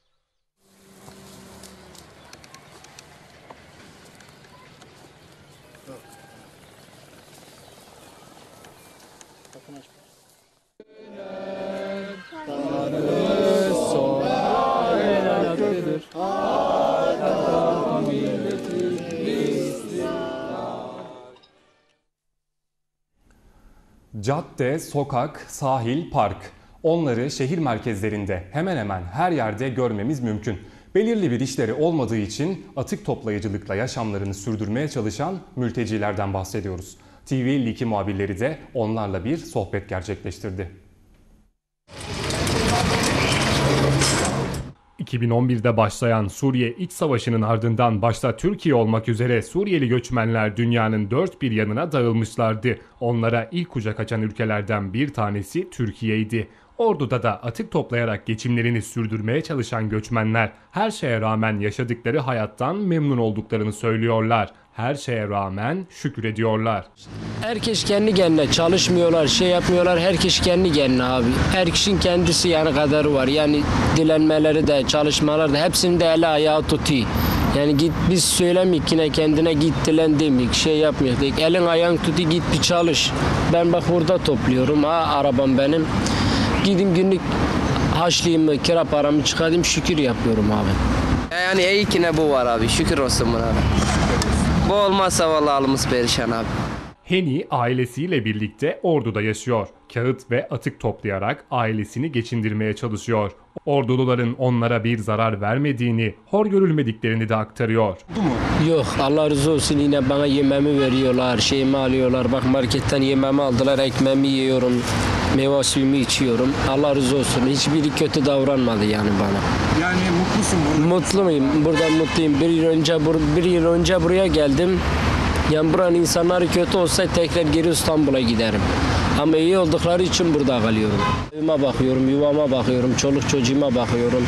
Cadde, sokak, sahil, park. Onları şehir merkezlerinde hemen hemen her yerde görmemiz mümkün. Belirli bir işleri olmadığı için atık toplayıcılıkla yaşamlarını sürdürmeye çalışan mültecilerden bahsediyoruz. TV52 muhabirleri de onlarla bir sohbet gerçekleştirdi. 2011'de başlayan Suriye İç Savaşı'nın ardından başta Türkiye olmak üzere Suriyeli göçmenler dünyanın dört bir yanına dağılmışlardı. Onlara ilk kucak açan ülkelerden bir tanesi Türkiye'ydi. Ordu'da da atık toplayarak geçimlerini sürdürmeye çalışan göçmenler her şeye rağmen yaşadıkları hayattan memnun olduklarını söylüyorlar. Her şeye rağmen şükrediyorlar. Herkes kendi kendine çalışmıyorlar, şey yapmıyorlar. Herkes kendi kendine abi. Her kişinin kendisi yani kadarı var. Yani dilenmeleri de, çalışmaları da hepsinde eli ayağı tutuyor. Yani git biz söylemeyik yine kendine git dilen demeyik, şey yapmıyorduk. Elin ayağın tutuyor git bir çalış. Ben bak burada topluyorum arabam benim. Gidin günlük haşlayayım, kira paramı çıkarayım şükür yapıyorum abi. Yani iyi ki ne bu var abi şükür olsun buna abi. Bu olmazsa vallahi halımız perişan abi. Heni ailesiyle birlikte Ordu'da yaşıyor. Kağıt ve atık toplayarak ailesini geçindirmeye çalışıyor. Orduluların onlara bir zarar vermediğini, hor görülmediklerini de aktarıyor. Yok Allah razı olsun yine bana yememi veriyorlar, şeyimi alıyorlar. Bak marketten yememi aldılar, ekmeğimi yiyorum, meyve suyumu içiyorum. Allah razı olsun hiçbiri kötü davranmadı yani bana. Yani mutlusun burada? Mutluyum, burada mutluyum. Bir yıl önce buraya geldim. Yani buranın insanları kötü olsa tekrar geri İstanbul'a giderim. Ama iyi oldukları için burada kalıyorum. Evime bakıyorum, yuvama bakıyorum, çoluk çocuğuma bakıyorum.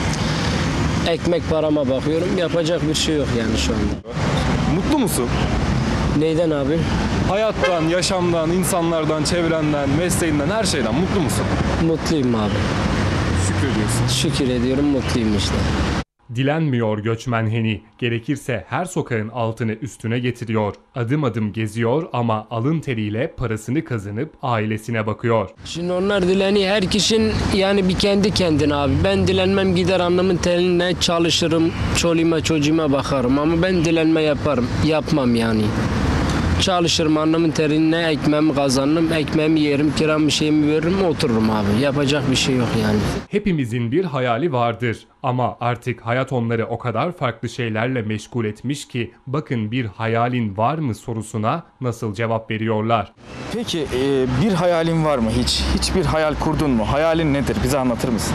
Ekmek parama bakıyorum. Yapacak bir şey yok yani şu anda. Mutlu musun? Neyden abi? Hayattan, yaşamdan, insanlardan, çevrenden, mesleğinden, her şeyden mutlu musun? Mutluyum abi. Şükrediyorsun. Şükür ediyorum, mutluyum işte. Dilenmiyor göçmen Heni. Gerekirse her sokağın altını üstüne getiriyor. Adım adım geziyor ama alın teriyle parasını kazanıp ailesine bakıyor. Şimdi onlar dileniyor. Her kişinin yani bir kendi kendine abi. Ben dilenmem gider alnımın teline çalışırım. Çoluğuma çocuğuma bakarım ama ben dilenme yaparım. Yapmam yani. Çalışırım alnımın terine ekmeğimi kazanırım. Ekmeğimi yerim, kiramı şeyimi veririm otururum abi. Yapacak bir şey yok yani. Hepimizin bir hayali vardır ama artık hayat onları o kadar farklı şeylerle meşgul etmiş ki bakın bir hayalin var mı sorusuna nasıl cevap veriyorlar. Peki bir hayalin var mı hiç? Hiçbir hayal kurdun mu? Hayalin nedir? Bize anlatır mısın?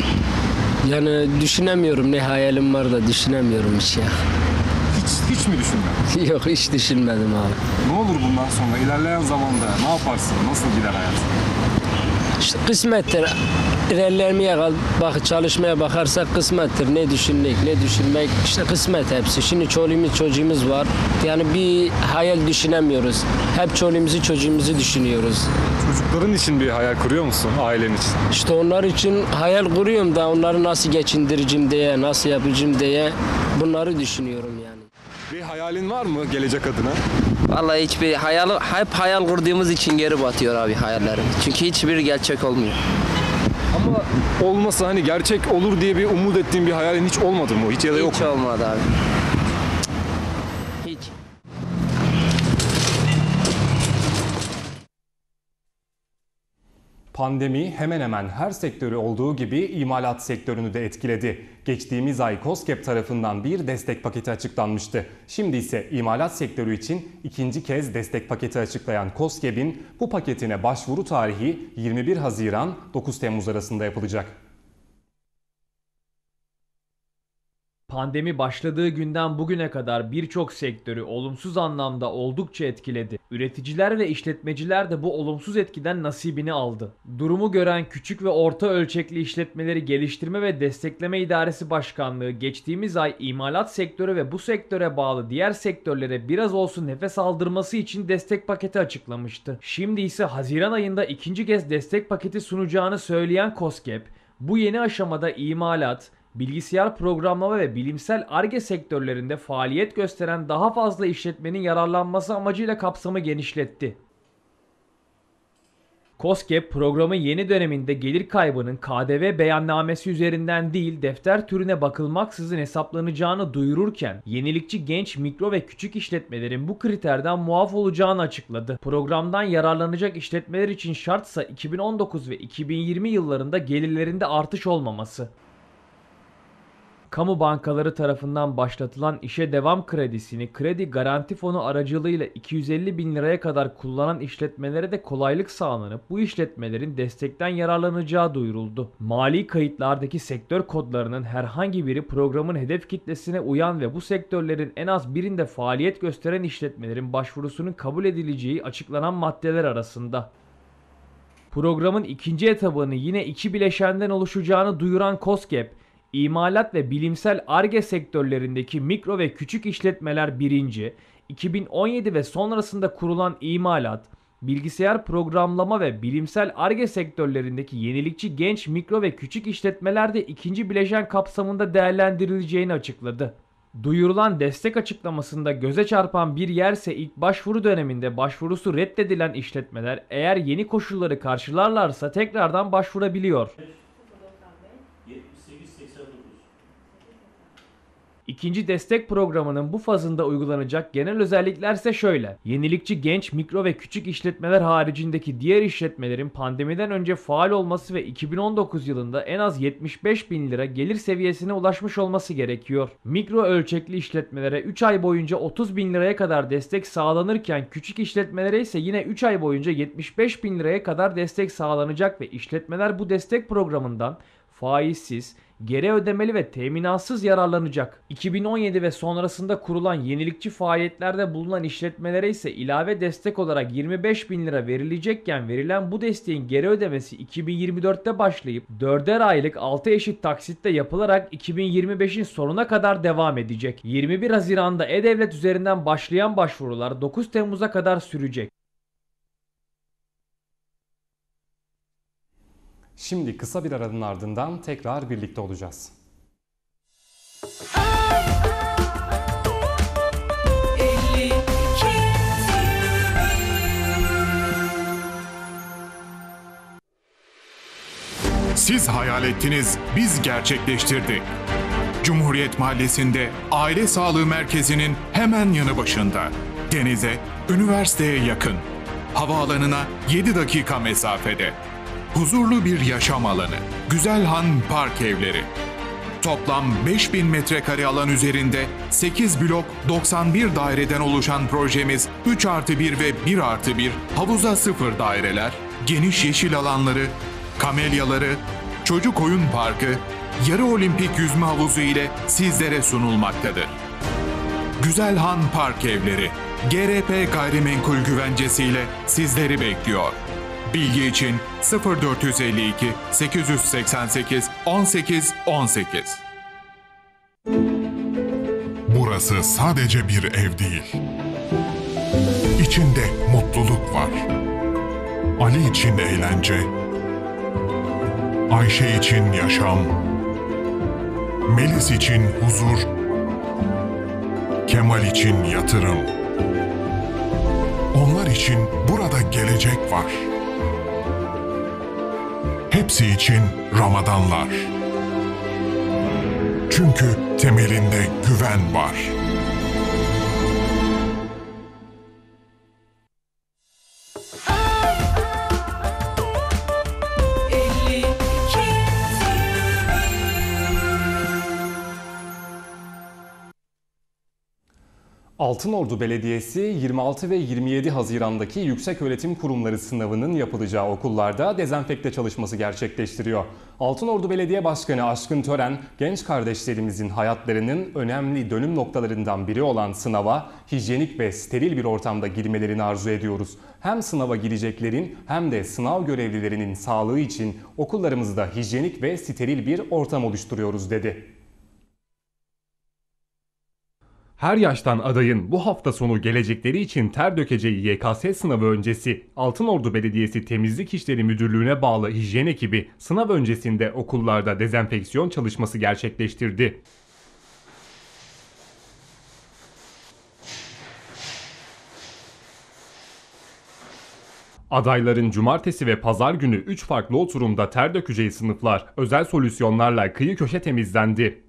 Yani düşünemiyorum ne hayalim var da düşünemiyorum hiç ya. Hiç mi düşünmedin? Yok hiç düşünmedim abi. Ne olur bundan sonra ilerleyen zamanda ne yaparsın? Nasıl gider hayatın? İşte kısmettir. İlerlemeye bak çalışmaya bakarsak kısmettir. Ne düşünmek, ne düşünmek işte kısmet hepsi. Şimdi çoluğumuz çocuğumuz var. Yani bir hayal düşünemiyoruz. Hep çoluğumuzu çocuğumuzu düşünüyoruz. Çocukların için bir hayal kuruyor musun? Ailen için? İşte onlar için hayal kuruyorum da onları nasıl geçindireceğim diye, nasıl yapacağım diye bunları düşünüyorum yani. Bir hayalin var mı gelecek adına? Vallahi hiçbir hep hayal kurduğumuz için geri batıyor abi hayallerim. Çünkü hiçbir gerçek olmuyor. Ama Ama olmasa hani gerçek olur diye bir umut ettiğin bir hayalin hiç olmadı mı? Hiç ya da yok Hiç mu? olmadı abi. Hiç. Pandemi hemen hemen her sektörü olduğu gibi imalat sektörünü de etkiledi. Geçtiğimiz ay KOSGEB tarafından bir destek paketi açıklanmıştı. Şimdi ise imalat sektörü için ikinci kez destek paketi açıklayan KOSGEB'in bu paketine başvuru tarihi 21 Haziran-9 Temmuz arasında yapılacak. Pandemi başladığı günden bugüne kadar birçok sektörü olumsuz anlamda oldukça etkiledi. Üreticiler ve işletmeciler de bu olumsuz etkiden nasibini aldı. Durumu gören Küçük ve Orta Ölçekli İşletmeleri Geliştirme ve Destekleme İdaresi Başkanlığı geçtiğimiz ay imalat sektörü ve bu sektöre bağlı diğer sektörlere biraz olsun nefes aldırması için destek paketi açıklamıştı. Şimdi ise Haziran ayında ikinci kez destek paketi sunacağını söyleyen KOSGEB, bu yeni aşamada imalat, bilgisayar programlama ve bilimsel Ar-Ge sektörlerinde faaliyet gösteren daha fazla işletmenin yararlanması amacıyla kapsamı genişletti. KOSGEB programın yeni döneminde gelir kaybının KDV beyannamesi üzerinden değil defter türüne bakılmaksızın hesaplanacağını duyururken yenilikçi genç, mikro ve küçük işletmelerin bu kriterden muaf olacağını açıkladı. Programdan yararlanacak işletmeler için şartsa 2019 ve 2020 yıllarında gelirlerinde artış olmaması. Kamu bankaları tarafından başlatılan işe devam kredisini kredi garanti fonu aracılığıyla 250 bin liraya kadar kullanan işletmelere de kolaylık sağlanıp bu işletmelerin destekten yararlanacağı duyuruldu. Mali kayıtlardaki sektör kodlarının herhangi biri programın hedef kitlesine uyan ve bu sektörlerin en az birinde faaliyet gösteren işletmelerin başvurusunun kabul edileceği açıklanan maddeler arasında. Programın ikinci etabını yine iki bileşenden oluşacağını duyuran KOSGEB, İmalat ve bilimsel Ar-Ge sektörlerindeki mikro ve küçük işletmeler birinci, 2017 ve sonrasında kurulan imalat, bilgisayar programlama ve bilimsel Ar-Ge sektörlerindeki yenilikçi genç, mikro ve küçük işletmeler de ikinci bileşen kapsamında değerlendirileceğini açıkladı. Duyurulan destek açıklamasında göze çarpan bir yerse ilk başvuru döneminde başvurusu reddedilen işletmeler eğer yeni koşulları karşılarlarsa tekrardan başvurabiliyor. İkinci destek programının bu fazında uygulanacak genel özellikler ise şöyle. Yenilikçi genç, mikro ve küçük işletmeler haricindeki diğer işletmelerin pandemiden önce faal olması ve 2019 yılında en az 75 bin lira gelir seviyesine ulaşmış olması gerekiyor. Mikro ölçekli işletmelere 3 ay boyunca 30 bin liraya kadar destek sağlanırken küçük işletmelere ise yine 3 ay boyunca 75 bin liraya kadar destek sağlanacak ve işletmeler bu destek programından faizsiz, geri ödemeli ve teminatsız yararlanacak. 2017 ve sonrasında kurulan yenilikçi faaliyetlerde bulunan işletmelere ise ilave destek olarak 25 bin lira verilecekken verilen bu desteğin geri ödemesi 2024'te başlayıp 4'er aylık 6 eşit taksitte yapılarak 2025'in sonuna kadar devam edecek. 21 Haziran'da E-Devlet üzerinden başlayan başvurular 9 Temmuz'a kadar sürecek. Şimdi kısa bir aranın ardından tekrar birlikte olacağız. Siz hayal ettiniz, biz gerçekleştirdik. Cumhuriyet Mahallesi'nde Aile Sağlığı Merkezi'nin hemen yanı başında. Denize, üniversiteye yakın. Havaalanına 7 dakika mesafede. Huzurlu bir yaşam alanı. Güzelhan Park Evleri. Toplam 5000 metrekare alan üzerinde 8 blok 91 daireden oluşan projemiz 3+1 ve 1+1 havuza 0 daireler, geniş yeşil alanları, kamelyaları, çocuk oyun parkı, yarı olimpik yüzme havuzu ile sizlere sunulmaktadır. Güzelhan Park Evleri, GRP Gayrimenkul Güvencesiyle sizleri bekliyor. Bilgi için 0452 888 18 18. Burası sadece bir ev değil. İçinde mutluluk var. Ali için eğlence, Ayşe için yaşam, Melis için huzur, Kemal için yatırım. Onlar için burada gelecek var. hepsi için Ramadanlar. Çünkü temelinde güven var. Altınordu Belediyesi 26 ve 27 Haziran'daki Yükseköğretim Kurumları sınavının yapılacağı okullarda dezenfekte çalışması gerçekleştiriyor. Altınordu Belediye Başkanı Aşkın Tören, genç kardeşlerimizin hayatlarının önemli dönüm noktalarından biri olan sınava hijyenik ve steril bir ortamda girmelerini arzu ediyoruz. Hem sınava gireceklerin hem de sınav görevlilerinin sağlığı için okullarımızda hijyenik ve steril bir ortam oluşturuyoruz dedi. Her yaştan adayın bu hafta sonu gelecekleri için ter dökeceği YKS sınavı öncesi Altınordu Belediyesi Temizlik İşleri Müdürlüğü'ne bağlı hijyen ekibi sınav öncesinde okullarda dezenfeksiyon çalışması gerçekleştirdi. Adayların cumartesi ve pazar günü 3 farklı oturumda ter dökeceği sınıflar özel solüsyonlarla kıyı köşe temizlendi.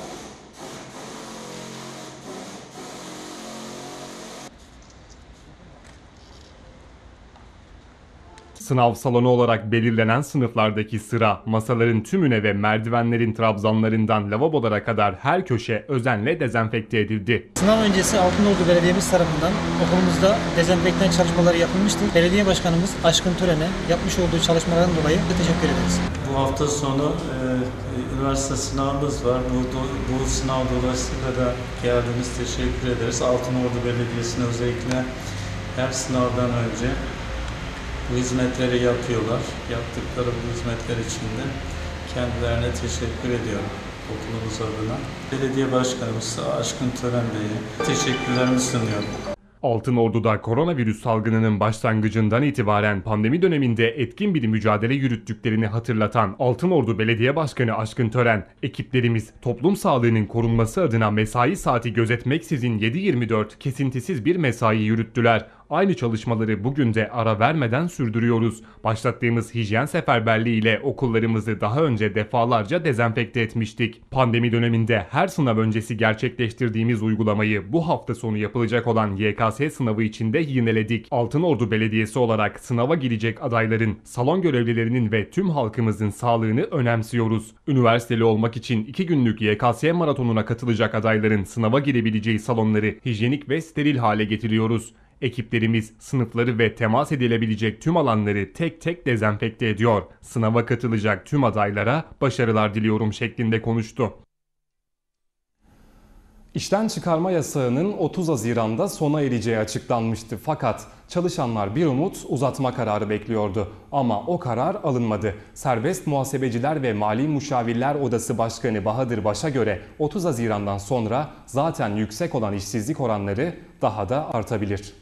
Sınav salonu olarak belirlenen sınıflardaki sıra, masaların tümüne ve merdivenlerin trabzanlarından lavabolara kadar her köşe özenle dezenfekte edildi. Sınav öncesi Altınordu Belediyemiz tarafından okulumuzda dezenfektan çalışmaları yapılmıştır. Belediye Başkanımız Aşkın Tören'e yapmış olduğu çalışmalardan dolayı teşekkür ederiz. Bu hafta sonu üniversite sınavımız var. Bu sınav dolayısıyla da geldiniz, teşekkür ederiz. Altınordu Belediyesi'ne özellikle her sınavdan önce bu hizmetleri yapıyorlar. Yaptıkları bu hizmetler için de kendilerine teşekkür ediyorum okulumuz adına. Belediye Başkanımız Aşkın Tören Bey'e teşekkürlerimi sunuyorum. Altınordu'da koronavirüs salgınının başlangıcından itibaren pandemi döneminde etkin bir mücadele yürüttüklerini hatırlatan Altınordu Belediye Başkanı Aşkın Tören, ekiplerimiz toplum sağlığının korunması adına mesai saati gözetmeksizin 7/24 kesintisiz bir mesai yürüttüler. Aynı çalışmaları bugün de ara vermeden sürdürüyoruz. Başlattığımız hijyen seferberliği ile okullarımızı daha önce defalarca dezenfekte etmiştik. Pandemi döneminde her sınav öncesi gerçekleştirdiğimiz uygulamayı bu hafta sonu yapılacak olan YKS sınavı için de yineledik. Altınordu Belediyesi olarak sınava girecek adayların, salon görevlilerinin ve tüm halkımızın sağlığını önemsiyoruz. Üniversiteli olmak için 2 günlük YKS maratonuna katılacak adayların sınava girebileceği salonları hijyenik ve steril hale getiriyoruz. Ekiplerimiz sınıfları ve temas edilebilecek tüm alanları tek tek dezenfekte ediyor. Sınava katılacak tüm adaylara başarılar diliyorum şeklinde konuştu. İşten çıkarma yasağının 30 Haziran'da sona ereceği açıklanmıştı. Fakat çalışanlar bir umut uzatma kararı bekliyordu. Ama o karar alınmadı. Serbest Muhasebeciler ve Mali Müşavirler Odası Başkanı Bahadır Baş'a göre 30 Haziran'dan sonra zaten yüksek olan işsizlik oranları daha da artabilir.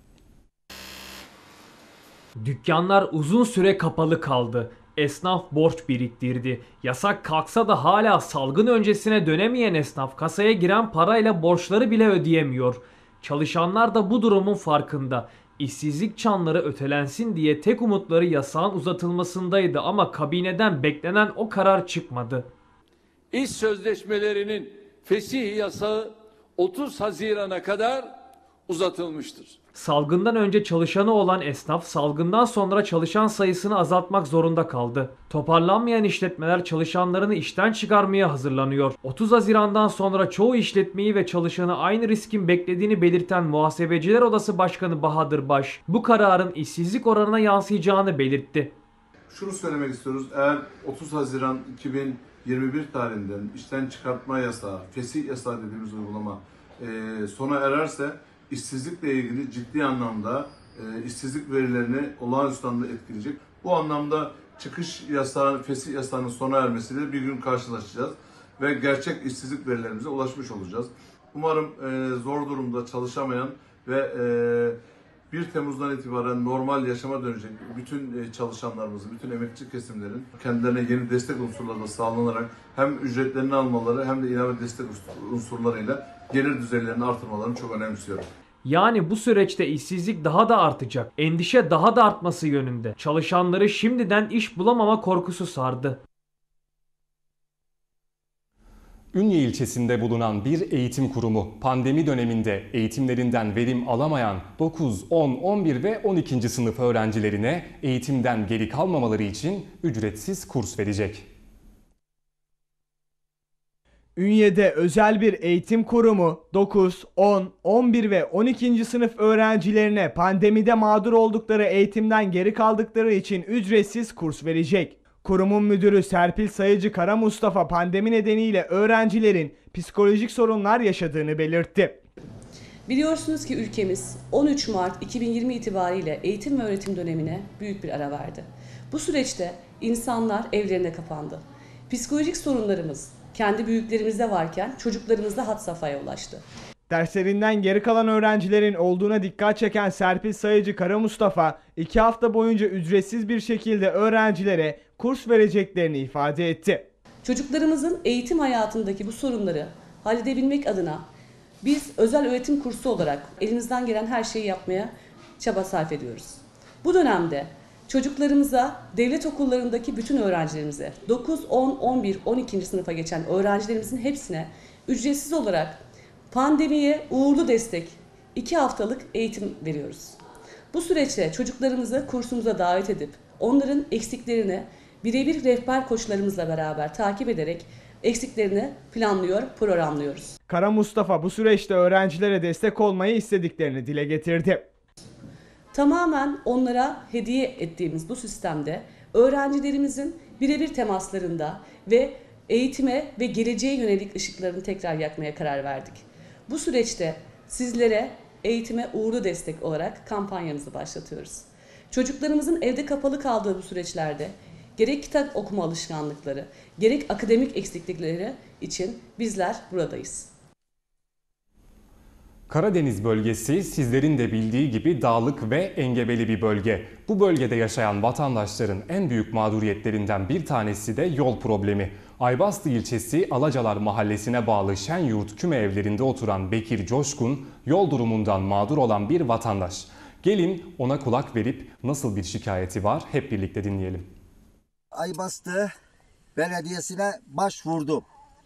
Dükkanlar uzun süre kapalı kaldı. Esnaf borç biriktirdi. Yasak kalksa da hala salgın öncesine dönemeyen esnaf kasaya giren parayla borçları bile ödeyemiyor. Çalışanlar da bu durumun farkında. İşsizlik çanları ötelensin diye tek umutları yasağın uzatılmasındaydı ama kabineden beklenen o karar çıkmadı. İş sözleşmelerinin fesih yasağı 30 Haziran'a kadar uzatılmıştır. Salgından önce çalışanı olan esnaf salgından sonra çalışan sayısını azaltmak zorunda kaldı. Toparlanmayan işletmeler çalışanlarını işten çıkarmaya hazırlanıyor. 30 Haziran'dan sonra çoğu işletmeyi ve çalışanı aynı riskin beklediğini belirten Muhasebeciler Odası Başkanı Bahadır Baş, bu kararın işsizlik oranına yansıyacağını belirtti. Şunu söylemek istiyoruz. Eğer 30 Haziran 2021 tarihinden işten çıkartma yasağı, fesih yasağı dediğimiz uygulama sona ererse işsizlikle ilgili ciddi anlamda işsizlik verilerini olağanüstü anlamda etkileyecek. Bu anlamda çıkış yasağı, fesih yasağının sona ermesiyle bir gün karşılaşacağız ve gerçek işsizlik verilerimize ulaşmış olacağız. Umarım zor durumda çalışamayan ve 1 Temmuz'dan itibaren normal yaşama dönecek bütün çalışanlarımızın, bütün emekçi kesimlerin kendilerine yeni destek unsurları da sağlanarak hem ücretlerini almaları hem de ilave destek unsurlarıyla gelir düzeylerini artırmalarını çok önemsiyorum. Yani bu süreçte işsizlik daha da artacak. Endişe daha da artması yönünde. Çalışanları şimdiden iş bulamama korkusu sardı. Ünye ilçesinde bulunan bir eğitim kurumu pandemi döneminde eğitimlerinden verim alamayan 9, 10, 11 ve 12. sınıf öğrencilerine eğitimden geri kalmamaları için ücretsiz kurs verecek. Ünye'de özel bir eğitim kurumu 9, 10, 11 ve 12. sınıf öğrencilerine pandemide mağdur oldukları eğitimden geri kaldıkları için ücretsiz kurs verecek. Kurumun müdürü Serpil Sayıcı Kara Mustafa pandemi nedeniyle öğrencilerin psikolojik sorunlar yaşadığını belirtti. Biliyorsunuz ki ülkemiz 13 Mart 2020 itibariyle eğitim ve öğretim dönemine büyük bir ara verdi. Bu süreçte insanlar evlerine kapandı. Psikolojik sorunlarımız kendi büyüklerimizde varken çocuklarımızda had safhaya ulaştı. Derslerinden geri kalan öğrencilerin olduğuna dikkat çeken Serpil Sayıcı Kara Mustafa, 2 hafta boyunca ücretsiz bir şekilde öğrencilere kurs vereceklerini ifade etti. Çocuklarımızın eğitim hayatındaki bu sorunları halledebilmek adına biz özel öğretim kursu olarak elimizden gelen her şeyi yapmaya çaba sarf ediyoruz. Bu dönemde çocuklarımıza, devlet okullarındaki bütün öğrencilerimize, 9, 10, 11, 12. sınıfa geçen öğrencilerimizin hepsine ücretsiz olarak pandemiye uğurlu destek 2 haftalık eğitim veriyoruz. Bu süreçte çocuklarımızı kursumuza davet edip onların eksiklerini birebir rehber koçlarımızla beraber takip ederek eksiklerini planlıyor, programlıyoruz. Kara Mustafa bu süreçte öğrencilere destek olmayı istediklerini dile getirdi. Tamamen onlara hediye ettiğimiz bu sistemde öğrencilerimizin birebir temaslarında ve eğitime ve geleceğe yönelik ışıklarını tekrar yakmaya karar verdik. Bu süreçte sizlere eğitime uğurlu destek olarak kampanyamızı başlatıyoruz. Çocuklarımızın evde kapalı kaldığı bu süreçlerde gerek kitap okuma alışkanlıkları, gerek akademik eksiklikleri için bizler buradayız. Karadeniz bölgesi sizlerin de bildiği gibi dağlık ve engebeli bir bölge. Bu bölgede yaşayan vatandaşların en büyük mağduriyetlerinden bir tanesi de yol problemi. Aybastı ilçesi Alacalar mahallesine bağlı Şenyurt küme evlerinde oturan Bekir Coşkun, yol durumundan mağdur olan bir vatandaş. Gelin ona kulak verip nasıl bir şikayeti var hep birlikte dinleyelim. Aybastı Belediyesi'ne başvurdum.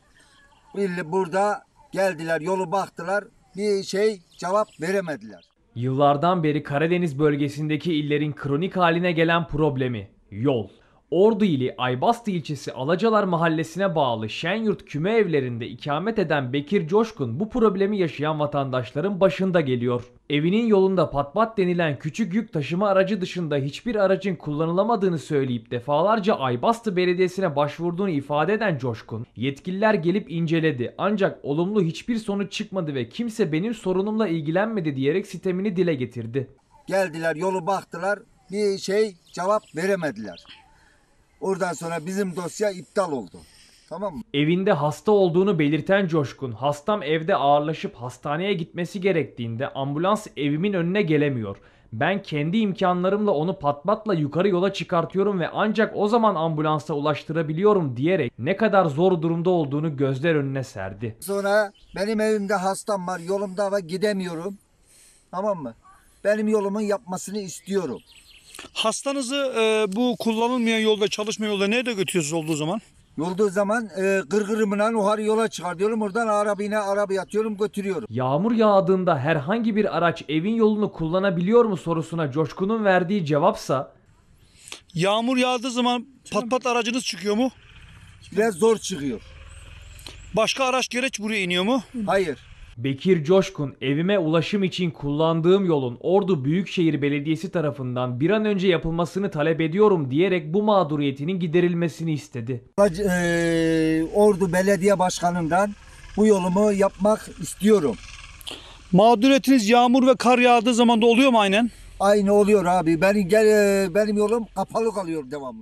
Burada geldiler, yolu baktılar, bir cevap veremediler. Yıllardan beri Karadeniz bölgesindeki illerin kronik haline gelen problemi yol. Ordu ili Aybastı ilçesi Alacalar mahallesine bağlı Şenyurt küme evlerinde ikamet eden Bekir Coşkun bu problemi yaşayan vatandaşların başında geliyor. Evinin yolunda patpat denilen küçük yük taşıma aracı dışında hiçbir aracın kullanılamadığını söyleyip defalarca Aybastı Belediyesi'ne başvurduğunu ifade eden Coşkun, yetkililer gelip inceledi ancak olumlu hiçbir sonuç çıkmadı ve kimse benim sorunumla ilgilenmedi diyerek sitemini dile getirdi. Geldiler, yolu baktılar, bir cevap veremediler. Oradan sonra bizim dosya iptal oldu. Tamam mı? Evinde hasta olduğunu belirten Coşkun, hastam evde ağırlaşıp hastaneye gitmesi gerektiğinde ambulans evimin önüne gelemiyor. Ben kendi imkanlarımla onu patmatla yukarı yola çıkartıyorum ve ancak o zaman ambulansa ulaştırabiliyorum diyerek ne kadar zor durumda olduğunu gözler önüne serdi. Sonra benim evimde hastam var, yolumda var, gidemiyorum. Tamam mı? Benim yolumun yapmasını istiyorum. Hastanızı bu kullanılmayan yolda, çalışmayan yolda nerede götürüyorsunuz olduğu zaman? Olduğu zaman gırgırımla yukarı yola çıkartıyorum. Oradan arabaya atıyorum, götürüyorum. Yağmur yağdığında herhangi bir araç evin yolunu kullanabiliyor mu sorusuna Coşkun'un verdiği cevapsa yağmur yağdığı zaman patpat aracınız çıkıyor mu? Biraz zor çıkıyor. Başka araç gereç buraya iniyor mu? Hayır. Bekir Coşkun, evime ulaşım için kullandığım yolun Ordu Büyükşehir Belediyesi tarafından bir an önce yapılmasını talep ediyorum diyerek bu mağduriyetinin giderilmesini istedi. Ordu Belediye Başkanı'ndan bu yolumu yapmak istiyorum. Mağduriyetiniz yağmur ve kar yağdığı zaman da oluyor mu aynen? Aynı oluyor abi. Benim yolum kapalı kalıyor devamlı.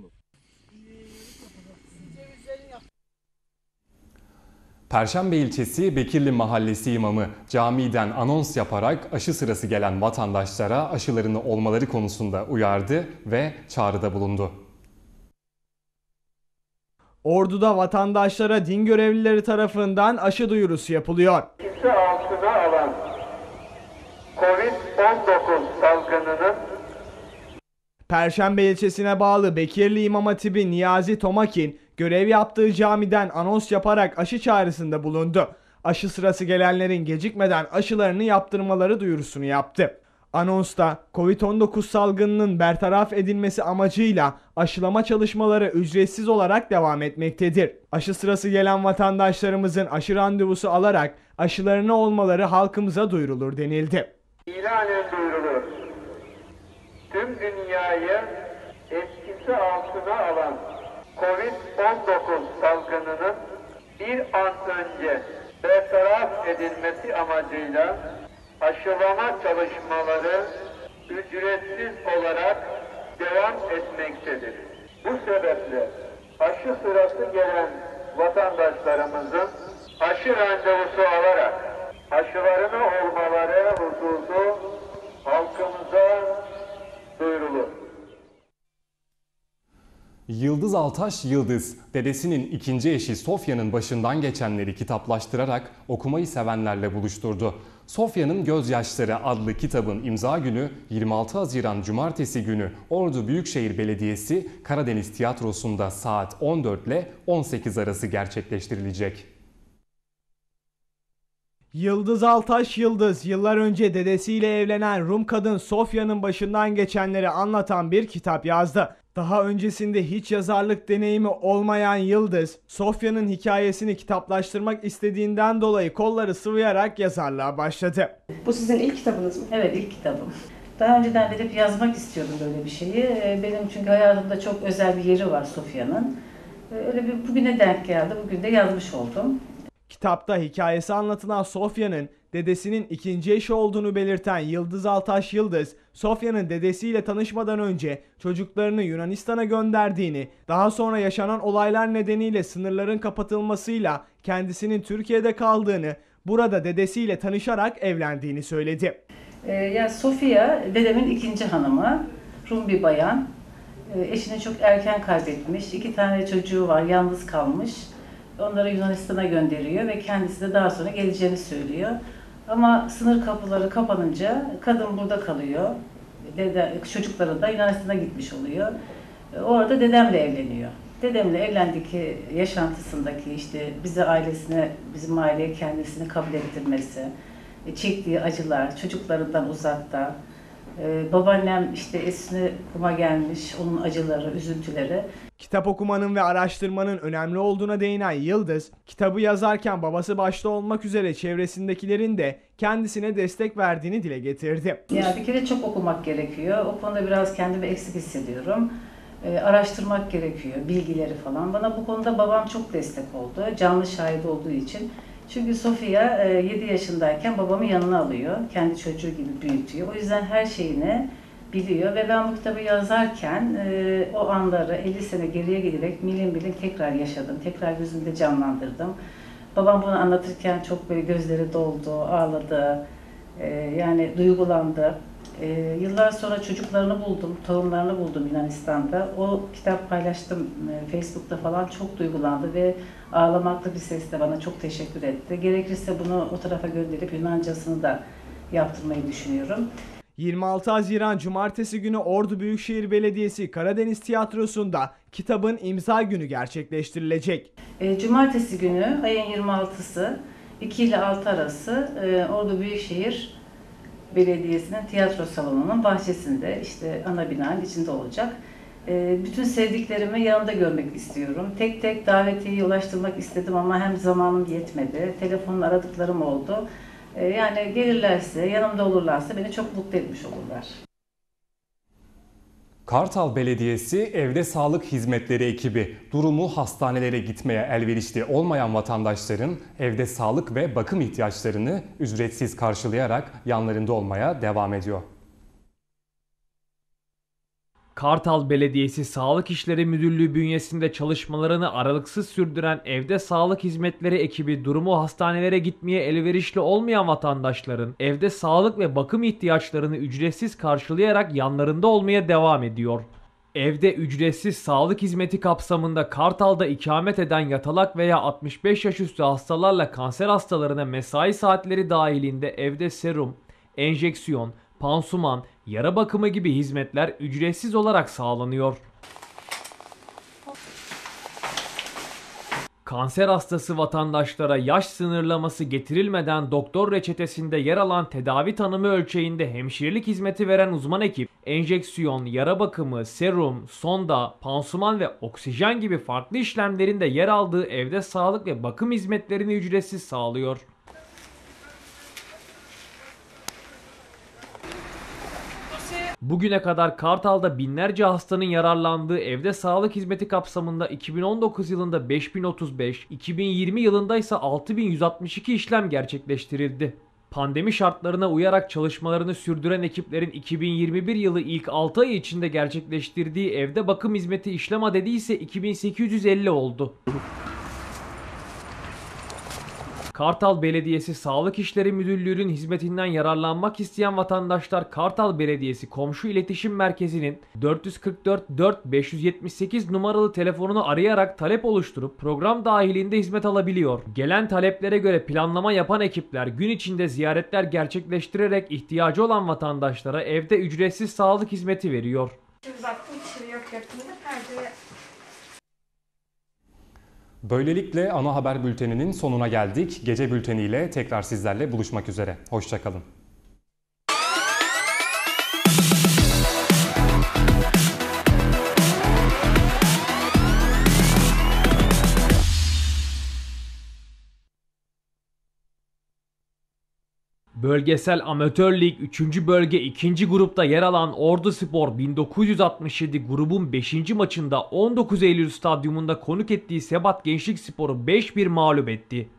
Perşembe ilçesi Bekirli Mahallesi imamı camiden anons yaparak aşı sırası gelen vatandaşlara aşılarını olmaları konusunda uyardı ve çağrıda bulundu. Ordu'da vatandaşlara din görevlileri tarafından aşı duyurusu yapılıyor. Kimse altına alan Covid-19 salgınının Perşembe ilçesine bağlı Bekirli İmam Hatibi Niyazi Tomakin, görev yaptığı camiden anons yaparak aşı çağrısında bulundu. Aşı sırası gelenlerin gecikmeden aşılarını yaptırmaları duyurusunu yaptı. Anonsta Covid-19 salgınının bertaraf edilmesi amacıyla aşılama çalışmaları ücretsiz olarak devam etmektedir. Aşı sırası gelen vatandaşlarımızın aşı randevusu alarak aşılarını olmaları halkımıza duyurulur denildi. ilanen duyurulur. Tüm dünyayı etkisi altına alan Covid-19 salgınının bir an önce bertaraf edilmesi amacıyla aşılama çalışmaları ücretsiz olarak devam etmektedir. Bu sebeple aşı sırası gelen vatandaşlarımızın aşı randevusu alarak aşılarını olmaları hususu halkımıza duyurulur. Yıldız Altaş Yıldız, dedesinin ikinci eşi Sofya'nın başından geçenleri kitaplaştırarak okumayı sevenlerle buluşturdu. Sofya'nın Gözyaşları adlı kitabın imza günü 26 Haziran Cumartesi günü Ordu Büyükşehir Belediyesi Karadeniz Tiyatrosu'nda saat 14 ile 18 arası gerçekleştirilecek. Yıldız Altaş Yıldız, yıllar önce dedesiyle evlenen Rum kadın Sofya'nın başından geçenleri anlatan bir kitap yazdı. Daha öncesinde hiç yazarlık deneyimi olmayan Yıldız, Sofya'nın hikayesini kitaplaştırmak istediğinden dolayı kolları sıvayarak yazarlığa başladı. Bu sizin ilk kitabınız mı? Evet, ilk kitabım. Daha önceden beri hep yazmak istiyordum böyle bir şeyi. Benim çünkü hayatımda çok özel bir yeri var Sofya'nın. Öyle bir bugüne denk geldi. Bugün de yazmış oldum. Kitapta hikayesi anlatılan Sofya'nın dedesinin ikinci eşi olduğunu belirten Yıldız Altaş Yıldız, Sofya'nın dedesiyle tanışmadan önce çocuklarını Yunanistan'a gönderdiğini, daha sonra yaşanan olaylar nedeniyle sınırların kapatılmasıyla kendisinin Türkiye'de kaldığını, burada dedesiyle tanışarak evlendiğini söyledi. Ya Sofya dedemin ikinci hanımı, Rum bir bayan. Eşini çok erken kaybetmiş, 2 tane çocuğu var, yalnız kalmış. Onları Yunanistan'a gönderiyor ve kendisi de daha sonra geleceğini söylüyor. Ama sınır kapıları kapanınca kadın burada kalıyor. Çocukları da Yunanistan'a gitmiş oluyor. Orada dedemle evleniyor. Dedemle evlendiki yaşantısındaki işte bizim aileye kendisini kabul ettirmesi, çektiği acılar, çocuklarından uzakta, babaannem işte Esin'e kuma gelmiş, onun acıları, üzüntüleri. Kitap okumanın ve araştırmanın önemli olduğuna değinen Yıldız, kitabı yazarken babası başta olmak üzere çevresindekilerin de kendisine destek verdiğini dile getirdi. Ya bir kere çok okumak gerekiyor. O konuda biraz kendimi eksik hissediyorum. Araştırmak gerekiyor, bilgileri falan. Bana bu konuda babam çok destek oldu. Canlı şahit olduğu için. Çünkü Sofya 7 yaşındayken babamı yanına alıyor. Kendi çocuğu gibi büyütüyor. O yüzden her şeyini biliyor ve ben bu kitabı yazarken o anları 50 sene geriye giderek milim milim tekrar yaşadım. Tekrar gözümde canlandırdım. Babam bunu anlatırken çok böyle gözleri doldu, ağladı. Yani duygulandı. Yıllar sonra çocuklarını buldum, torunlarını buldum Yunanistan'da. O kitap paylaştım Facebook'ta falan, çok duygulandı ve ağlamaklı bir sesle bana çok teşekkür etti. Gerekirse bunu o tarafa gönderip Yunancasını da yaptırmayı düşünüyorum. 26 Haziran Cumartesi günü Ordu Büyükşehir Belediyesi Karadeniz Tiyatrosu'nda kitabın imza günü gerçekleştirilecek. Cumartesi günü ayın 26'sı 2 ile 6 arası Ordu Büyükşehir Belediyesi'nin tiyatro salonunun bahçesinde, işte ana binanın içinde olacak. Bütün sevdiklerimi yanımda görmek istiyorum. Tek tek davetiyeyi ulaştırmak istedim ama hem zamanım yetmedi. Telefonla aradıklarım oldu. Yani gelirlerse, yanımda olurlarsa beni çok mutlu etmiş olurlar. Kartal Belediyesi Evde Sağlık Hizmetleri ekibi durumu hastanelere gitmeye elverişli olmayan vatandaşların evde sağlık ve bakım ihtiyaçlarını ücretsiz karşılayarak yanlarında olmaya devam ediyor. Kartal Belediyesi Sağlık İşleri Müdürlüğü bünyesinde çalışmalarını aralıksız sürdüren Evde Sağlık Hizmetleri ekibi durumu hastanelere gitmeye elverişli olmayan vatandaşların evde sağlık ve bakım ihtiyaçlarını ücretsiz karşılayarak yanlarında olmaya devam ediyor. Evde ücretsiz sağlık hizmeti kapsamında Kartal'da ikamet eden yatalak veya 65 yaş üstü hastalarla kanser hastalarına mesai saatleri dahilinde evde serum, enjeksiyon, pansuman, yara bakımı gibi hizmetler ücretsiz olarak sağlanıyor. Kanser hastası vatandaşlara yaş sınırlaması getirilmeden doktor reçetesinde yer alan tedavi tanımı ölçeğinde hemşirelik hizmeti veren uzman ekip, enjeksiyon, yara bakımı, serum, sonda, pansuman ve oksijen gibi farklı işlemlerin de yer aldığı evde sağlık ve bakım hizmetlerini ücretsiz sağlıyor. Bugüne kadar Kartal'da binlerce hastanın yararlandığı evde sağlık hizmeti kapsamında 2019 yılında 5035, 2020 yılında ise 6162 işlem gerçekleştirildi. Pandemi şartlarına uyarak çalışmalarını sürdüren ekiplerin 2021 yılı ilk 6 ay içinde gerçekleştirdiği evde bakım hizmeti işlem adedi ise 2850 oldu. Kartal Belediyesi Sağlık İşleri Müdürlüğü'nün hizmetinden yararlanmak isteyen vatandaşlar Kartal Belediyesi Komşu İletişim Merkezi'nin 444 4 578 numaralı telefonunu arayarak talep oluşturup program dahilinde hizmet alabiliyor. Gelen taleplere göre planlama yapan ekipler gün içinde ziyaretler gerçekleştirerek ihtiyacı olan vatandaşlara evde ücretsiz sağlık hizmeti veriyor. Şimdi baktım içeri yok yakında perde. Böylelikle ana haber bülteninin sonuna geldik. Gece bülteniyle tekrar sizlerle buluşmak üzere. Hoşça kalın. Bölgesel Amatör Lig 3. Bölge 2. grupta yer alan Orduspor 1967 grubun 5. maçında 19 Eylül stadyumunda konuk ettiği Sebat Gençlikspor'u 5-1 mağlup etti.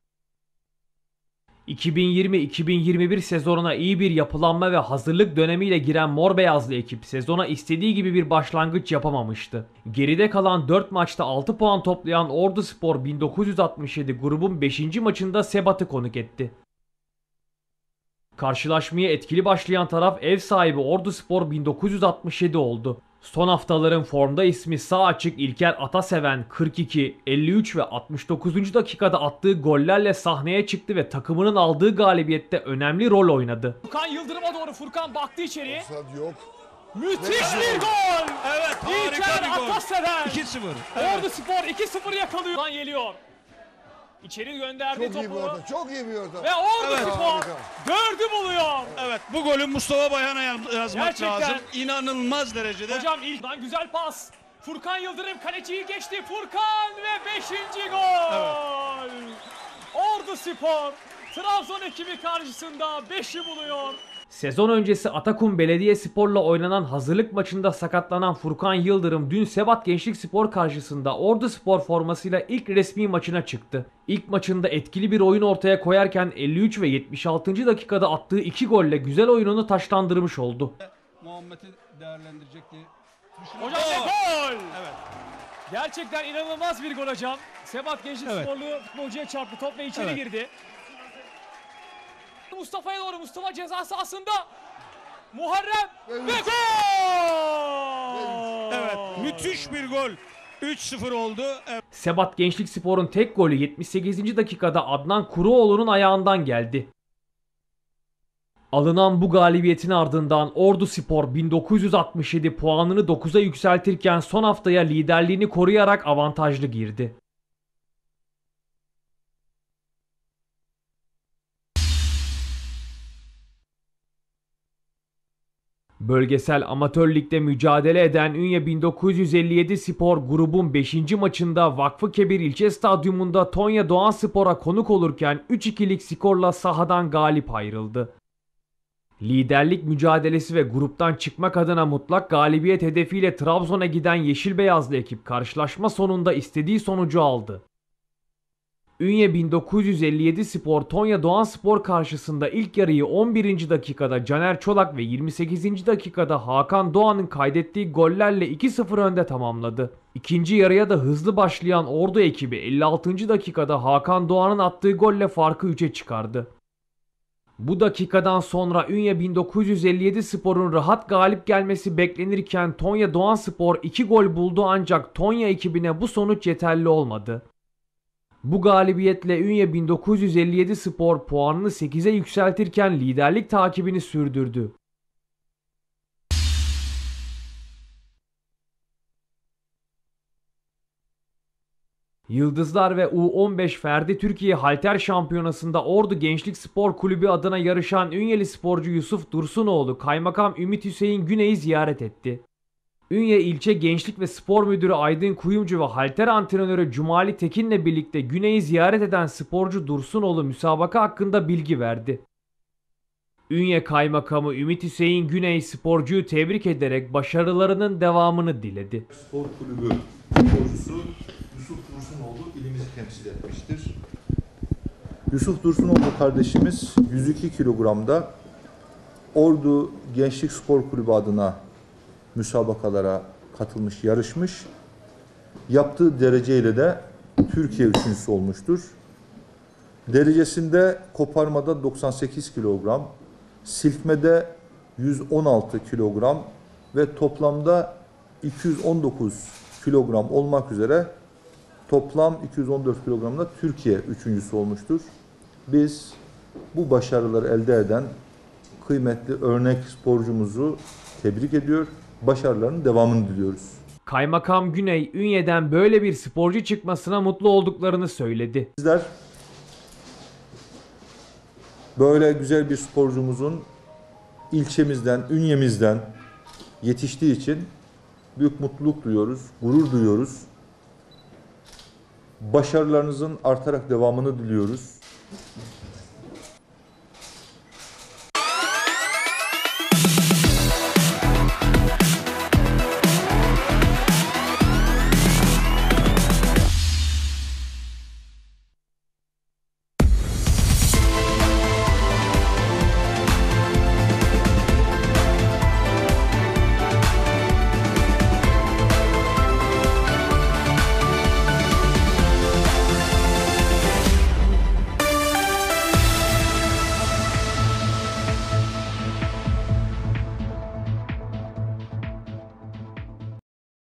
2020-2021 sezonuna iyi bir yapılanma ve hazırlık dönemiyle giren Mor Beyazlı ekip sezona istediği gibi bir başlangıç yapamamıştı. Geride kalan 4 maçta 6 puan toplayan Orduspor 1967 grubun 5. maçında Sebat'ı konuk etti. Karşılaşmaya etkili başlayan taraf ev sahibi Orduspor 1967 oldu. Son haftaların formda ismi sağ açık İlker Ataseven 42, 53 ve 69. dakikada attığı gollerle sahneye çıktı ve takımının aldığı galibiyette önemli rol oynadı. Furkan Yıldırım'a doğru Furkan baktı içeriye. Yok. Müthiş bir gol! Evet, harika bir gol. Ataseven. 2-0. Orduspor 2-0 yakalıyor. Geliyor. İçeri gönderdi Çok topu. iyi bir orta, çok iyi bir orta. Ve Orduspor 4'ü buluyor. Evet, bu golü Mustafa Bayhan'a yazmak Gerçekten. lazım. İnanılmaz derecede. Hocam ilkten güzel pas. Furkan Yıldırım kaleciyi geçti. Furkan ve 5. gol. Orduspor Trabzon ekibi karşısında 5'i buluyor. Sezon öncesi Atakum Belediyespor'la oynanan hazırlık maçında sakatlanan Furkan Yıldırım dün Sebat Gençlikspor karşısında Orduspor formasıyla ilk resmi maçına çıktı. İlk maçında etkili bir oyun ortaya koyarken 53 ve 76. dakikada attığı 2 golle güzel oyununu taşlandırmış oldu. Muhammed'i değerlendirecekti. Hocam ve gol! Evet. Gerçekten inanılmaz bir gol hocam. Sebat Gençliksporlu futbolcuya çarptı top ve içeri girdi. Mustafa'ya doğru, Mustafa ceza sahasında. Muharrem ve gol! Evet, müthiş bir gol. 3-0 oldu. Evet. Sebat Gençlikspor'un tek golü 78. dakikada Adnan Kuruoğlu'nun ayağından geldi. Alınan bu galibiyetin ardından Orduspor 1967 puanını 9'a yükseltirken son haftaya liderliğini koruyarak avantajlı girdi. Bölgesel Amatör Lig'de mücadele eden Ünye 1957 Spor grubun 5. maçında Vakfıkebir İlçe Stadyumunda Tonya Doğanspor'a konuk olurken 3-2'lik skorla sahadan galip ayrıldı. Liderlik mücadelesi ve gruptan çıkmak adına mutlak galibiyet hedefiyle Trabzon'a giden Yeşil Beyazlı ekip karşılaşma sonunda istediği sonucu aldı. Ünye 1957 Spor Tonya Doğanspor karşısında ilk yarıyı 11. dakikada Caner Çolak ve 28. dakikada Hakan Doğan'ın kaydettiği gollerle 2-0 önde tamamladı. İkinci yarıya da hızlı başlayan Ordu ekibi 56. dakikada Hakan Doğan'ın attığı golle farkı 3'e çıkardı. Bu dakikadan sonra Ünye 1957 Spor'un rahat galip gelmesi beklenirken Tonya Doğanspor 2 gol buldu ancak Tonya ekibine bu sonuç yeterli olmadı. Bu galibiyetle Ünye 1957 Spor puanını 8'e yükseltirken liderlik takibini sürdürdü. Yıldızlar ve U15 Ferdi Türkiye Halter Şampiyonası'nda Ordu Gençlik Spor Kulübü adına yarışan Ünyeli sporcu Yusuf Dursunoğlu, Kaymakam Ümit Hüseyin Güney'i ziyaret etti. Ünye İlçe Gençlik ve Spor Müdürü Aydın Kuyumcu ve halter antrenörü Cumali Tekin'le birlikte Güney'i ziyaret eden sporcu Dursunoğlu müsabaka hakkında bilgi verdi. Ünye Kaymakamı Ümit Hüseyin Güney sporcuyu tebrik ederek başarılarının devamını diledi. Spor Kulübü sporcusu Yusuf Dursunoğlu ilimizi temsil etmiştir. Yusuf Dursunoğlu kardeşimiz 102 kilogramda Ordu Gençlik Spor Kulübü adına müsabakalara katılmış, yarışmış. Yaptığı dereceyle de Türkiye üçüncüsü olmuştur. Derecesinde koparmada 98 kilogram, silkmede 116 kilogram ve toplamda 219 kilogram olmak üzere toplam 214 kilogramda Türkiye üçüncüsü olmuştur. Biz bu başarıları elde eden kıymetli örnek sporcumuzu tebrik ediyor, başarılarının devamını diliyoruz. Kaymakam Güney, Ünye'den böyle bir sporcu çıkmasına mutlu olduklarını söyledi. Bizler böyle güzel bir sporcumuzun ilçemizden, Ünye'mizden yetiştiği için büyük mutluluk duyuyoruz, gurur duyuyoruz. Başarılarınızın artarak devamını diliyoruz.